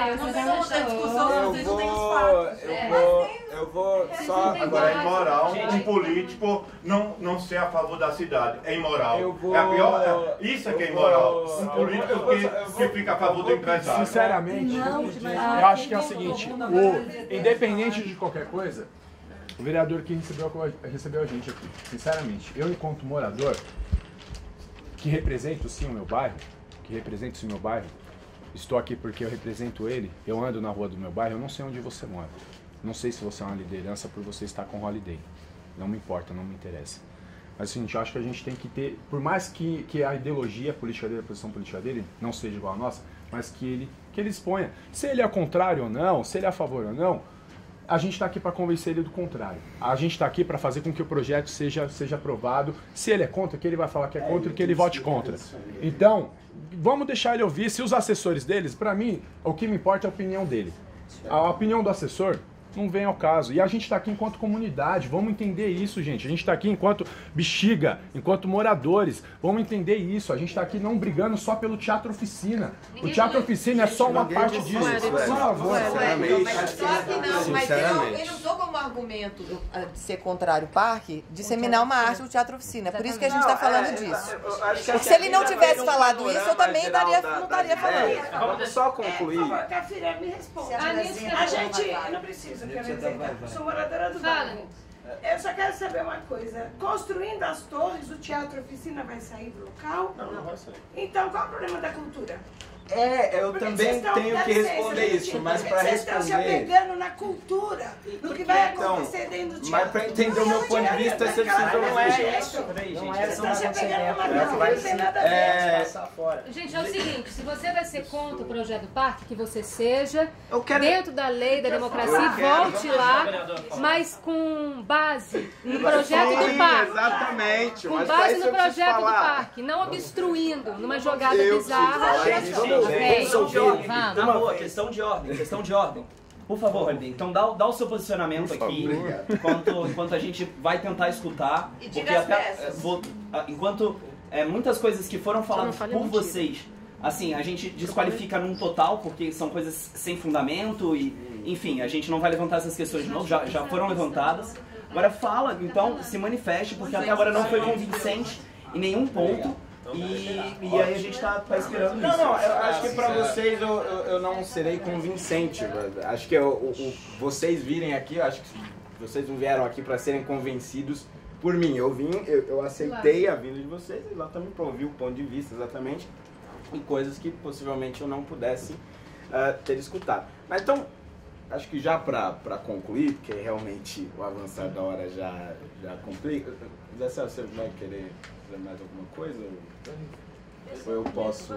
Eu vou só... Agora, é imoral um político não ser a favor da cidade. É imoral. Isso é que é imoral. Um político que fica a favor do empresário. Sinceramente, eu acho que é o seguinte, independente de qualquer coisa, o vereador que recebeu a gente aqui, sinceramente, eu enquanto morador, que represento sim o meu bairro, estou aqui porque eu represento ele, eu ando na rua do meu bairro, eu não sei onde você mora. Não sei se você é uma liderança por você estar com Holiday. Não me importa, não me interessa. Mas assim, eu acho que a gente tem que ter, por mais que a ideologia política dele, a posição política dele, não seja igual à nossa, mas que ele exponha. Se ele é contrário ou não, se ele é a favor ou não, a gente está aqui para convencer ele do contrário. A gente está aqui para fazer com que o projeto seja aprovado. Se ele é contra, que ele vai falar que é contra e que ele vote contra. Então, vamos deixar ele ouvir. Se os assessores deles, para mim, o que me importa é a opinião dele. A opinião do assessor não vem ao caso. E a gente está aqui enquanto comunidade, vamos entender isso, gente. A gente está aqui enquanto Bexiga, enquanto moradores, vamos entender isso. A gente está aqui não brigando só pelo Teatro Oficina. O Teatro Oficina é só uma parte disso. Por favor. Mas eu não estou como argumento de ser contrário ao parque, disseminar uma arte do Teatro Oficina. É por isso que a gente está falando disso. Se ele não tivesse falado isso, eu também não estaria falando. Vamos só concluir. Por favor, Cafira, me responda. A gente não precisa. Sou moradora do bairro. Eu só quero saber uma coisa. Construindo as torres, o Teatro Oficina vai sair do local? Não vai sair. Então, qual é o problema da cultura? Eu também tenho que responder isso, mas para responder... Vocês estão se apegando na cultura, no que vai acontecer dentro do teatro. Mas para entender o meu ponto de vista, você precisa... Vocês estão se apegando numa coisa que não tem nada a ver. Gente, é o seguinte, se você vai ser contra o projeto do parque, que você seja dentro da lei, da democracia, volte lá, mas com base no projeto do parque. Exatamente. Com base no projeto do parque, não obstruindo numa jogada bizarra. Questão de ordem. Por favor, Rabin, então dá o seu posicionamento aqui, enquanto a gente vai tentar escutar. E diga as peças. Enquanto muitas coisas que foram faladas por vocês, assim, a gente desqualifica num total, porque são coisas sem fundamento e, enfim, a gente não vai levantar essas questões de novo, já foram levantadas. Agora fala, então, se manifeste, porque até agora não foi convincente em nenhum ponto. E aí a gente tá esperando isso. Não, eu acho que pra vocês eu não serei convincente. Acho que vocês virem aqui, acho que vocês não vieram aqui pra serem convencidos por mim. Eu aceitei a vinda de vocês exatamente pra ouvir o ponto de vista exatamente em coisas que possivelmente eu não pudesse ter escutado. Mas então, acho que já pra concluir, porque realmente o avançar da hora já complica. Zé Celso, você vai querer fazer mais alguma coisa? Ou eu posso...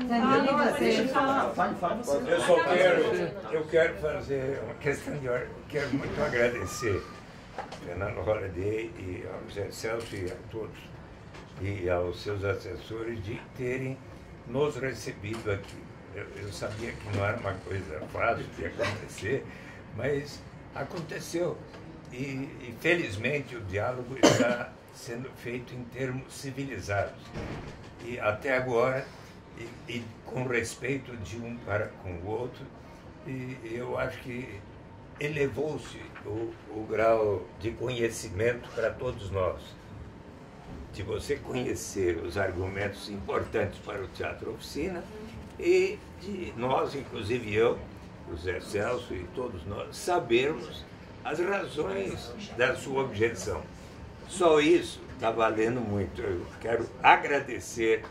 Eu quero fazer uma questão de ordem. Quero muito agradecer Fernando Holliday e ao Zé Celso e a todos e aos seus assessores de terem nos recebido aqui. Eu sabia que não era uma coisa fácil de acontecer, mas aconteceu. E felizmente o diálogo está sendo feito em termos civilizados. E até agora, e com respeito de um para com o outro, e eu acho que elevou-se o grau de conhecimento para todos nós. De você conhecer os argumentos importantes para o Teatro Oficina e de nós, inclusive eu, o Zé Celso e todos nós, sabermos as razões da sua objeção. Só isso está valendo muito. Eu quero agradecer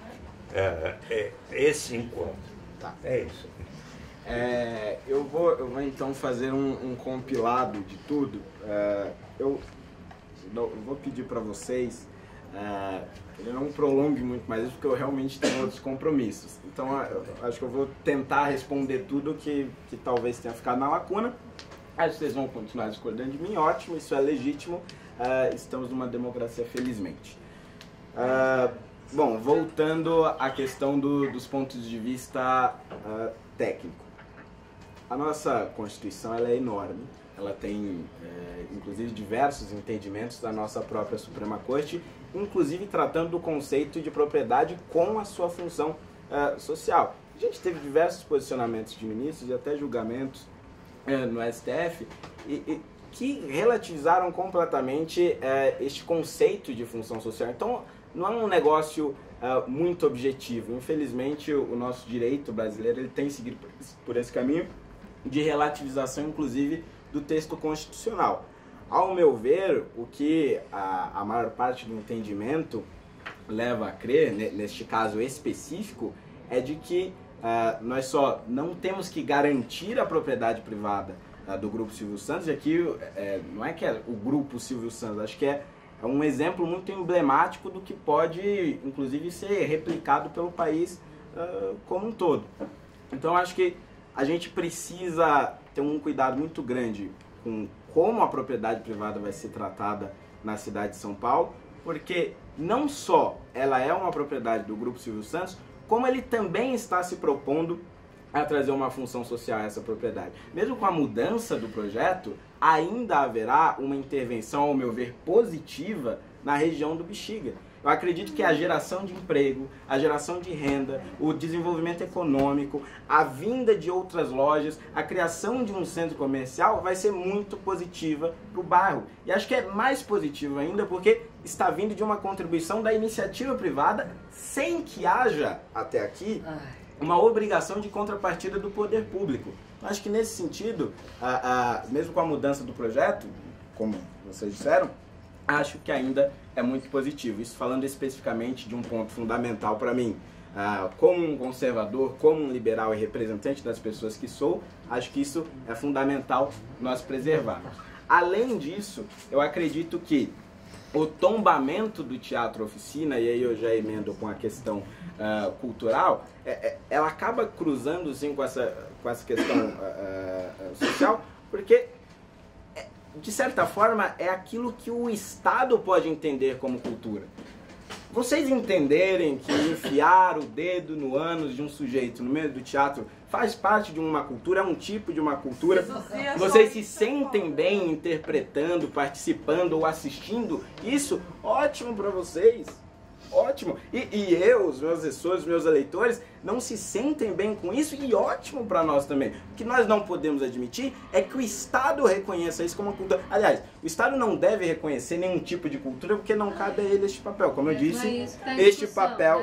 esse encontro. Tá. É isso. Eu vou então fazer um compilado de tudo. Eu vou pedir para vocês que eu não prolongue muito mais isso, porque eu realmente tenho outros compromissos. Então, acho que eu vou tentar responder tudo que talvez tenha ficado na lacuna. Aí vocês vão continuar discordando de mim, ótimo, isso é legítimo. Estamos numa democracia, felizmente. Bom, voltando à questão dos pontos de vista técnico. A nossa Constituição ela é enorme, ela tem inclusive diversos entendimentos da nossa própria Suprema Corte, inclusive tratando do conceito de propriedade com a sua função social. A gente teve diversos posicionamentos de ministros e até julgamentos no STF que relativizaram completamente este conceito de função social. Então, não é um negócio muito objetivo. Infelizmente, o nosso direito brasileiro ele tem seguido por esse caminho de relativização, inclusive, do texto constitucional. Ao meu ver, o que a maior parte do entendimento leva a crer, neste caso específico, é de que nós só não temos que garantir a propriedade privada do Grupo Silvio Santos, e aqui não é que é o Grupo Silvio Santos, acho que é um exemplo muito emblemático do que pode, inclusive, ser replicado pelo país como um todo. Então, acho que a gente precisa ter um cuidado muito grande com como a propriedade privada vai ser tratada na cidade de São Paulo, porque não só ela é uma propriedade do Grupo Silvio Santos, como ele também está se propondo a trazer uma função social a essa propriedade. Mesmo com a mudança do projeto, ainda haverá uma intervenção, ao meu ver, positiva na região do Bexiga. Eu acredito que a geração de emprego, a geração de renda, o desenvolvimento econômico, a vinda de outras lojas, a criação de um centro comercial vai ser muito positiva para o bairro. E acho que é mais positivo ainda porque está vindo de uma contribuição da iniciativa privada sem que haja, até aqui, uma obrigação de contrapartida do poder público. Acho que nesse sentido, mesmo com a mudança do projeto, como vocês disseram, acho que ainda é muito positivo. Isso falando especificamente de um ponto fundamental para mim. Como um conservador, como um liberal e representante das pessoas que sou, acho que isso é fundamental nós preservarmos. Além disso, eu acredito que o tombamento do teatro oficina, e aí eu já emendo com a questão cultural, ela acaba cruzando sim com essa questão social, porque de certa forma é aquilo que o Estado pode entender como cultura. Vocês entenderem que enfiar o dedo no ânus de um sujeito no meio do teatro faz parte de uma cultura, é um tipo de uma cultura. Vocês se sentem bem interpretando, participando ou assistindo isso? Ótimo para vocês. Ótimo. E eu, os meus assessores, os meus eleitores, não se sentem bem com isso e ótimo para nós também. O que nós não podemos admitir é que o Estado reconheça isso como uma cultura. Aliás, o Estado não deve reconhecer nenhum tipo de cultura porque não cabe a ele este papel. Como eu disse, este papel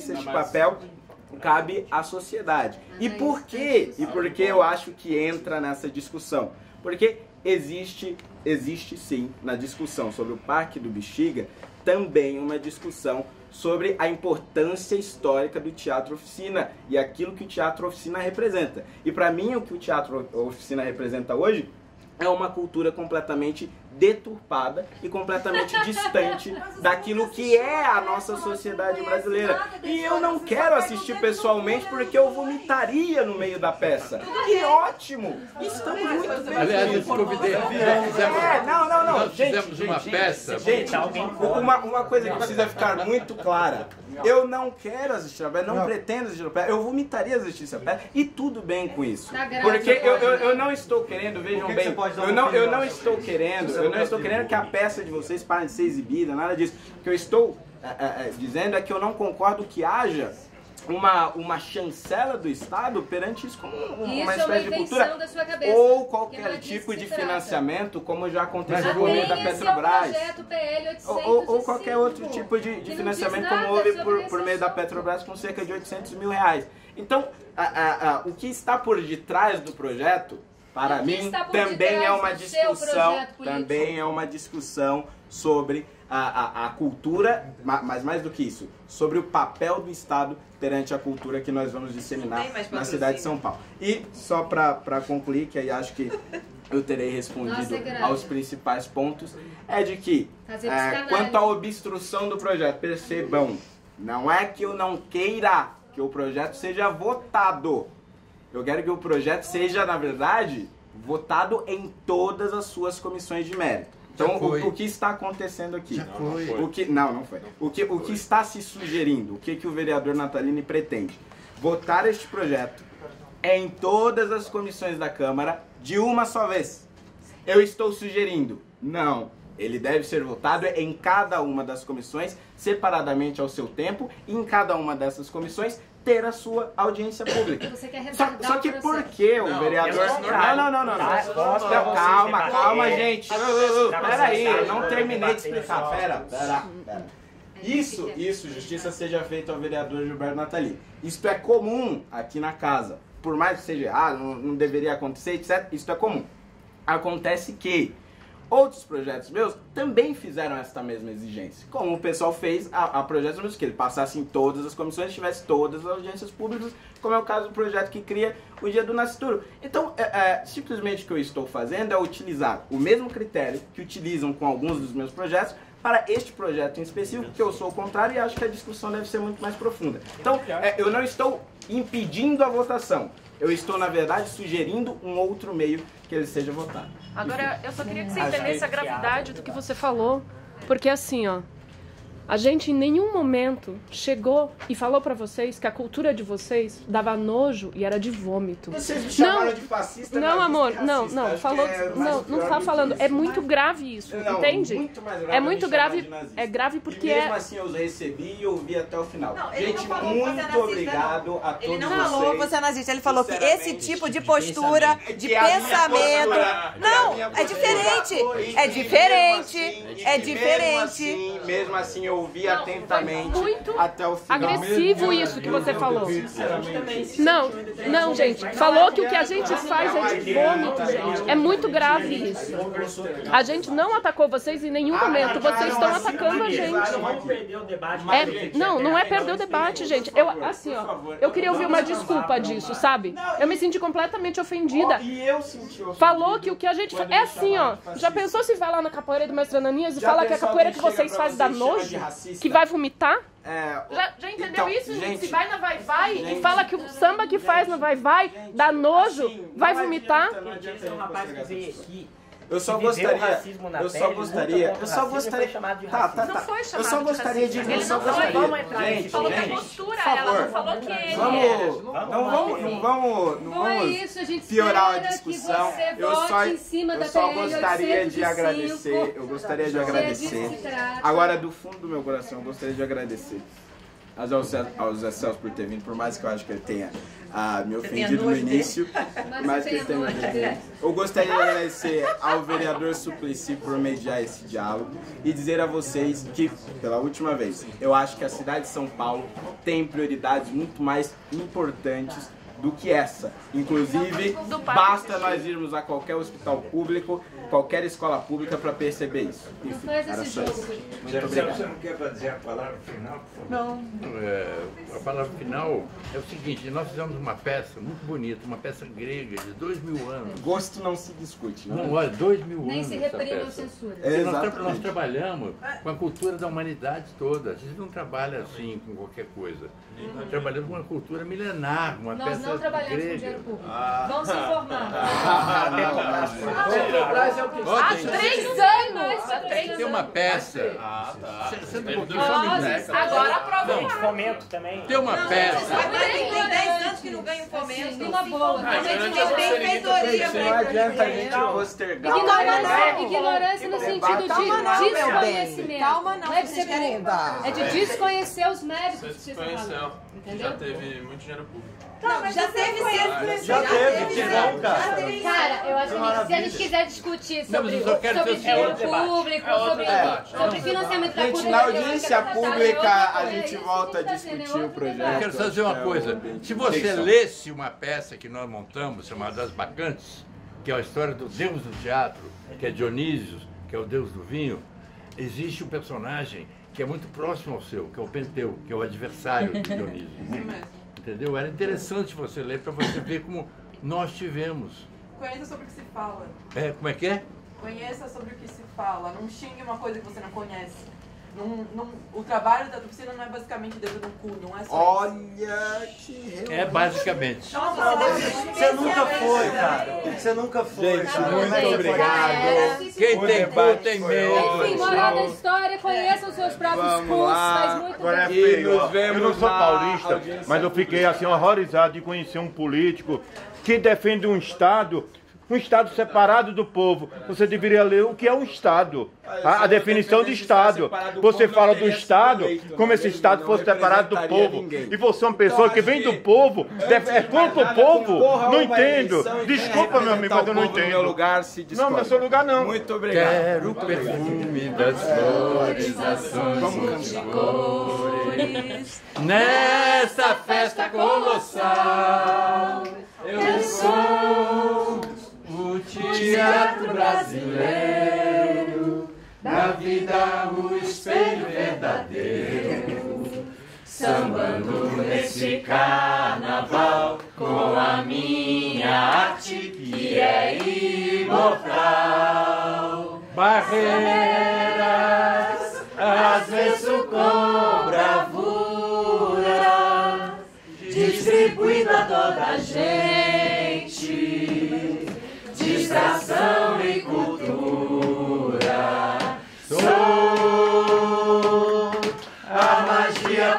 cabe à sociedade. E por quê? E por que eu acho que entra nessa discussão? Porque existe sim, na discussão sobre o Parque do Bexiga, também uma discussão sobre a importância histórica do Teatro Oficina e aquilo que o Teatro Oficina representa. E para mim, o que o Teatro Oficina representa hoje é uma cultura completamente deturpada e completamente distante daquilo que é a nossa sociedade brasileira. E eu não quero assistir pessoalmente porque eu vomitaria no meio da peça. Que ótimo! Estamos muito bem. Aliás, eu convidei. Nós fizemos uma peça. Gente, uma coisa que precisa ficar muito clara. Eu não quero assistir a peça, não pretendo assistir a peça. Eu vomitaria assistir essa peça e tudo bem com isso. Porque eu não estou querendo, vejam bem, eu não estou querendo que a peça de vocês pare de ser exibida, nada disso. O que eu estou dizendo é que eu não concordo que haja uma chancela do Estado perante isso como uma espécie de cultura ou qualquer tipo de financiamento, como já aconteceu por meio da Petrobras, ou qualquer outro tipo de financiamento como houve por meio da Petrobras com cerca de 800 mil reais. Então, o que está por detrás do projeto, para mim, também é uma discussão sobre a cultura, mas mais do que isso, sobre o papel do Estado perante a cultura que nós vamos disseminar na cidade de São Paulo. E só para concluir, que aí acho que eu terei respondido aos principais pontos, é de que, quanto à obstrução do projeto, percebam, não é que eu não queira que o projeto seja votado. Eu quero que o projeto seja, na verdade, votado em todas as suas comissões de mérito. Então, o que está acontecendo aqui? Não foi. O que está se sugerindo? O que o vereador Natalini pretende? Votar este projeto em todas as comissões da Câmara de uma só vez. Eu estou sugerindo, não. Ele deve ser votado em cada uma das comissões, separadamente ao seu tempo, e em cada uma dessas comissões ter a sua audiência pública. Só que por que o vereador... Não. Calma, gente. Peraí, eu não terminei de explicar. Pera. Isso, justiça seja feita ao vereador Gilberto Natalini. Isto é comum aqui na casa. Por mais que seja errado, não deveria acontecer, etc. Isso é comum. Acontece que outros projetos meus também fizeram essa mesma exigência. Como o pessoal fez a projetos meus, que ele passasse em todas as comissões, tivesse todas as audiências públicas, como é o caso do projeto que cria o Dia do Nascituro. Então, simplesmente o que eu estou fazendo é utilizar o mesmo critério que utilizam com alguns dos meus projetos para este projeto em específico, que eu sou o contrário e acho que a discussão deve ser muito mais profunda. Então, eu não estou impedindo a votação. Eu estou, na verdade, sugerindo um outro meio que ele seja votado. Agora, eu só queria que você entendesse a gravidade do que você falou, porque assim, ó, a gente em nenhum momento chegou e falou pra vocês que a cultura de vocês dava nojo e era de vômito. Vocês me chamaram de fascista, não, amor, não, racista. não, falou, não tá falando, é muito grave isso, Não, entende? muito mais grave é muito me chamar grave, de nazista. é grave porque e mesmo assim eu os recebi e ouvi até o final. Gente, muito obrigado a todos vocês. Ele não falou que você é nazista, ele falou que esse tipo de postura, de pensamento... Não, é diferente, é diferente, é diferente. Mesmo assim eu ouvi atentamente até o final. Agressivo isso que você falou. Não, gente. Falou que o que a gente faz é de vômito, gente. É muito grave isso. A gente não atacou vocês em nenhum momento. Vocês estão atacando a gente. Não é perder o debate, gente. Assim, ó, eu queria ouvir uma desculpa disso, sabe? Eu me senti completamente ofendida. Falou que o que a gente faz... É assim, ó. Já pensou se vai lá na capoeira do Mestre Ananias e fala que a capoeira que vocês fazem dá nojo? Que vai vomitar? Já entendeu então, isso, gente? Se vai na vai e fala que o samba que faz na vai dá nojo, vai vomitar? Eu só gostaria. Tá. Eu só gostaria de. Ele não foi. Ele falou que a postura, ela não falou que ele Não vamos piorar a discussão. Eu só gostaria de agradecer. Eu gostaria de agradecer. Agora, do fundo do meu coração, eu gostaria de agradecer ao Zé Celso por ter vindo, por mais que eu acho que ele tenha me ofendido no início, mas que ele tenha me ofendido. Eu gostaria de agradecer ao vereador Suplicy por mediar esse diálogo e dizer a vocês que, pela última vez, eu acho que a cidade de São Paulo tem prioridades muito mais importantes do que essa. Inclusive, basta nós irmos a qualquer hospital público, qualquer escola pública para perceber isso. Enfim, era só isso. Muito obrigado. Você não quer dizer a palavra final, por favor? Não. A palavra final é o seguinte, nós fizemos uma peça muito bonita, uma peça grega de 2000 anos. Gosto não se discute, não, olha, 2000 anos. Nem se reprime ou censura. Nós trabalhamos com a cultura da humanidade toda. A gente não trabalha assim com qualquer coisa. Nós trabalhamos com uma cultura milenar, uma peça grega. Nós não trabalhamos com dinheiro público. Vamos se informar. Há 3 anos! Tem que ter uma peça. Agora aprovou. Fomento também. Tem uma peça. Tem 10 anos que não ganha um fomento. Uma boa. A gente não tem feitoria. Não adianta a gente postergar. Ignorância no sentido de desconhecimento. Calma não, vocês querem dar. É de desconhecer os méritos que vocês Conheceu. Já teve muito dinheiro público. Não, mas já teve Cara, eu acho que se a gente quiser discutir sobre dinheiro público, sobre financiamento da cultura... Na audiência pública a gente volta a discutir o projeto. Eu quero só dizer uma coisa. Se você lesse uma peça que nós montamos, chamada As Bacantes, que é a história do deus do teatro, que é Dionísio, que é o deus do vinho, existe um personagem que é muito próximo ao seu, que é o Penteu, que é o adversário de Dionísio. Entendeu? Era interessante você ler para você ver como nós tivemos. Conheça sobre o que se fala. Como é que é? Conheça sobre o que se fala. Não xingue uma coisa que você não conhece. O trabalho da oficina não é basicamente dedo no cu, não é só Olha que É basicamente. Você nunca foi, cara. Você nunca foi. Gente, muito obrigado. Quem tem cu tem medo. Enfim, moral da história, conheça os seus próprios cus, faz muito Agora é bem. feio. Eu não sou paulista, mas eu fiquei assim horrorizado de conhecer um político que defende um Estado separado do povo. Você deveria ler o que é um Estado. A definição de Estado. Você fala do Estado como se esse Estado fosse separado do povo. E você é uma pessoa que vem do povo, é contra o povo. Não entendo. Desculpa, meu amigo, mas eu não entendo. Não, não é seu lugar, não. Muito obrigado. Quero o perfume das flores, ações de cores. Nesta festa colossal, eu sou o teatro brasileiro, da vida o espelho verdadeiro, sambando nesse carnaval com a minha arte que é imortal. Barreiras, às vezes com bravura, distribui pra toda a gente distração e cultura. Sou a magia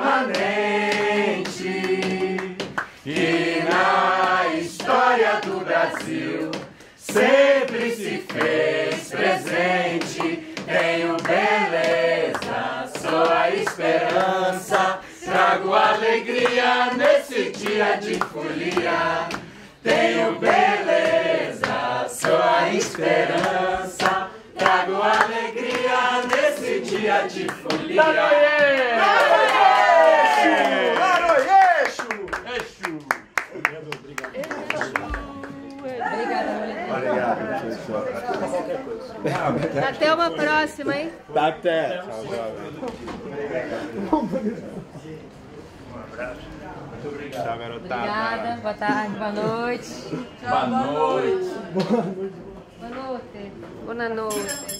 permanente que na história do Brasil sempre se fez presente. Tenho beleza, sou a esperança, trago alegria nesse dia de folia. Tenho beleza, sou a esperança, trago alegria nesse dia de folia. Até uma próxima, hein? Até. Tchau, garotada. Obrigada, boa tarde, boa noite. Boa noite. Boa noite. Boa noite.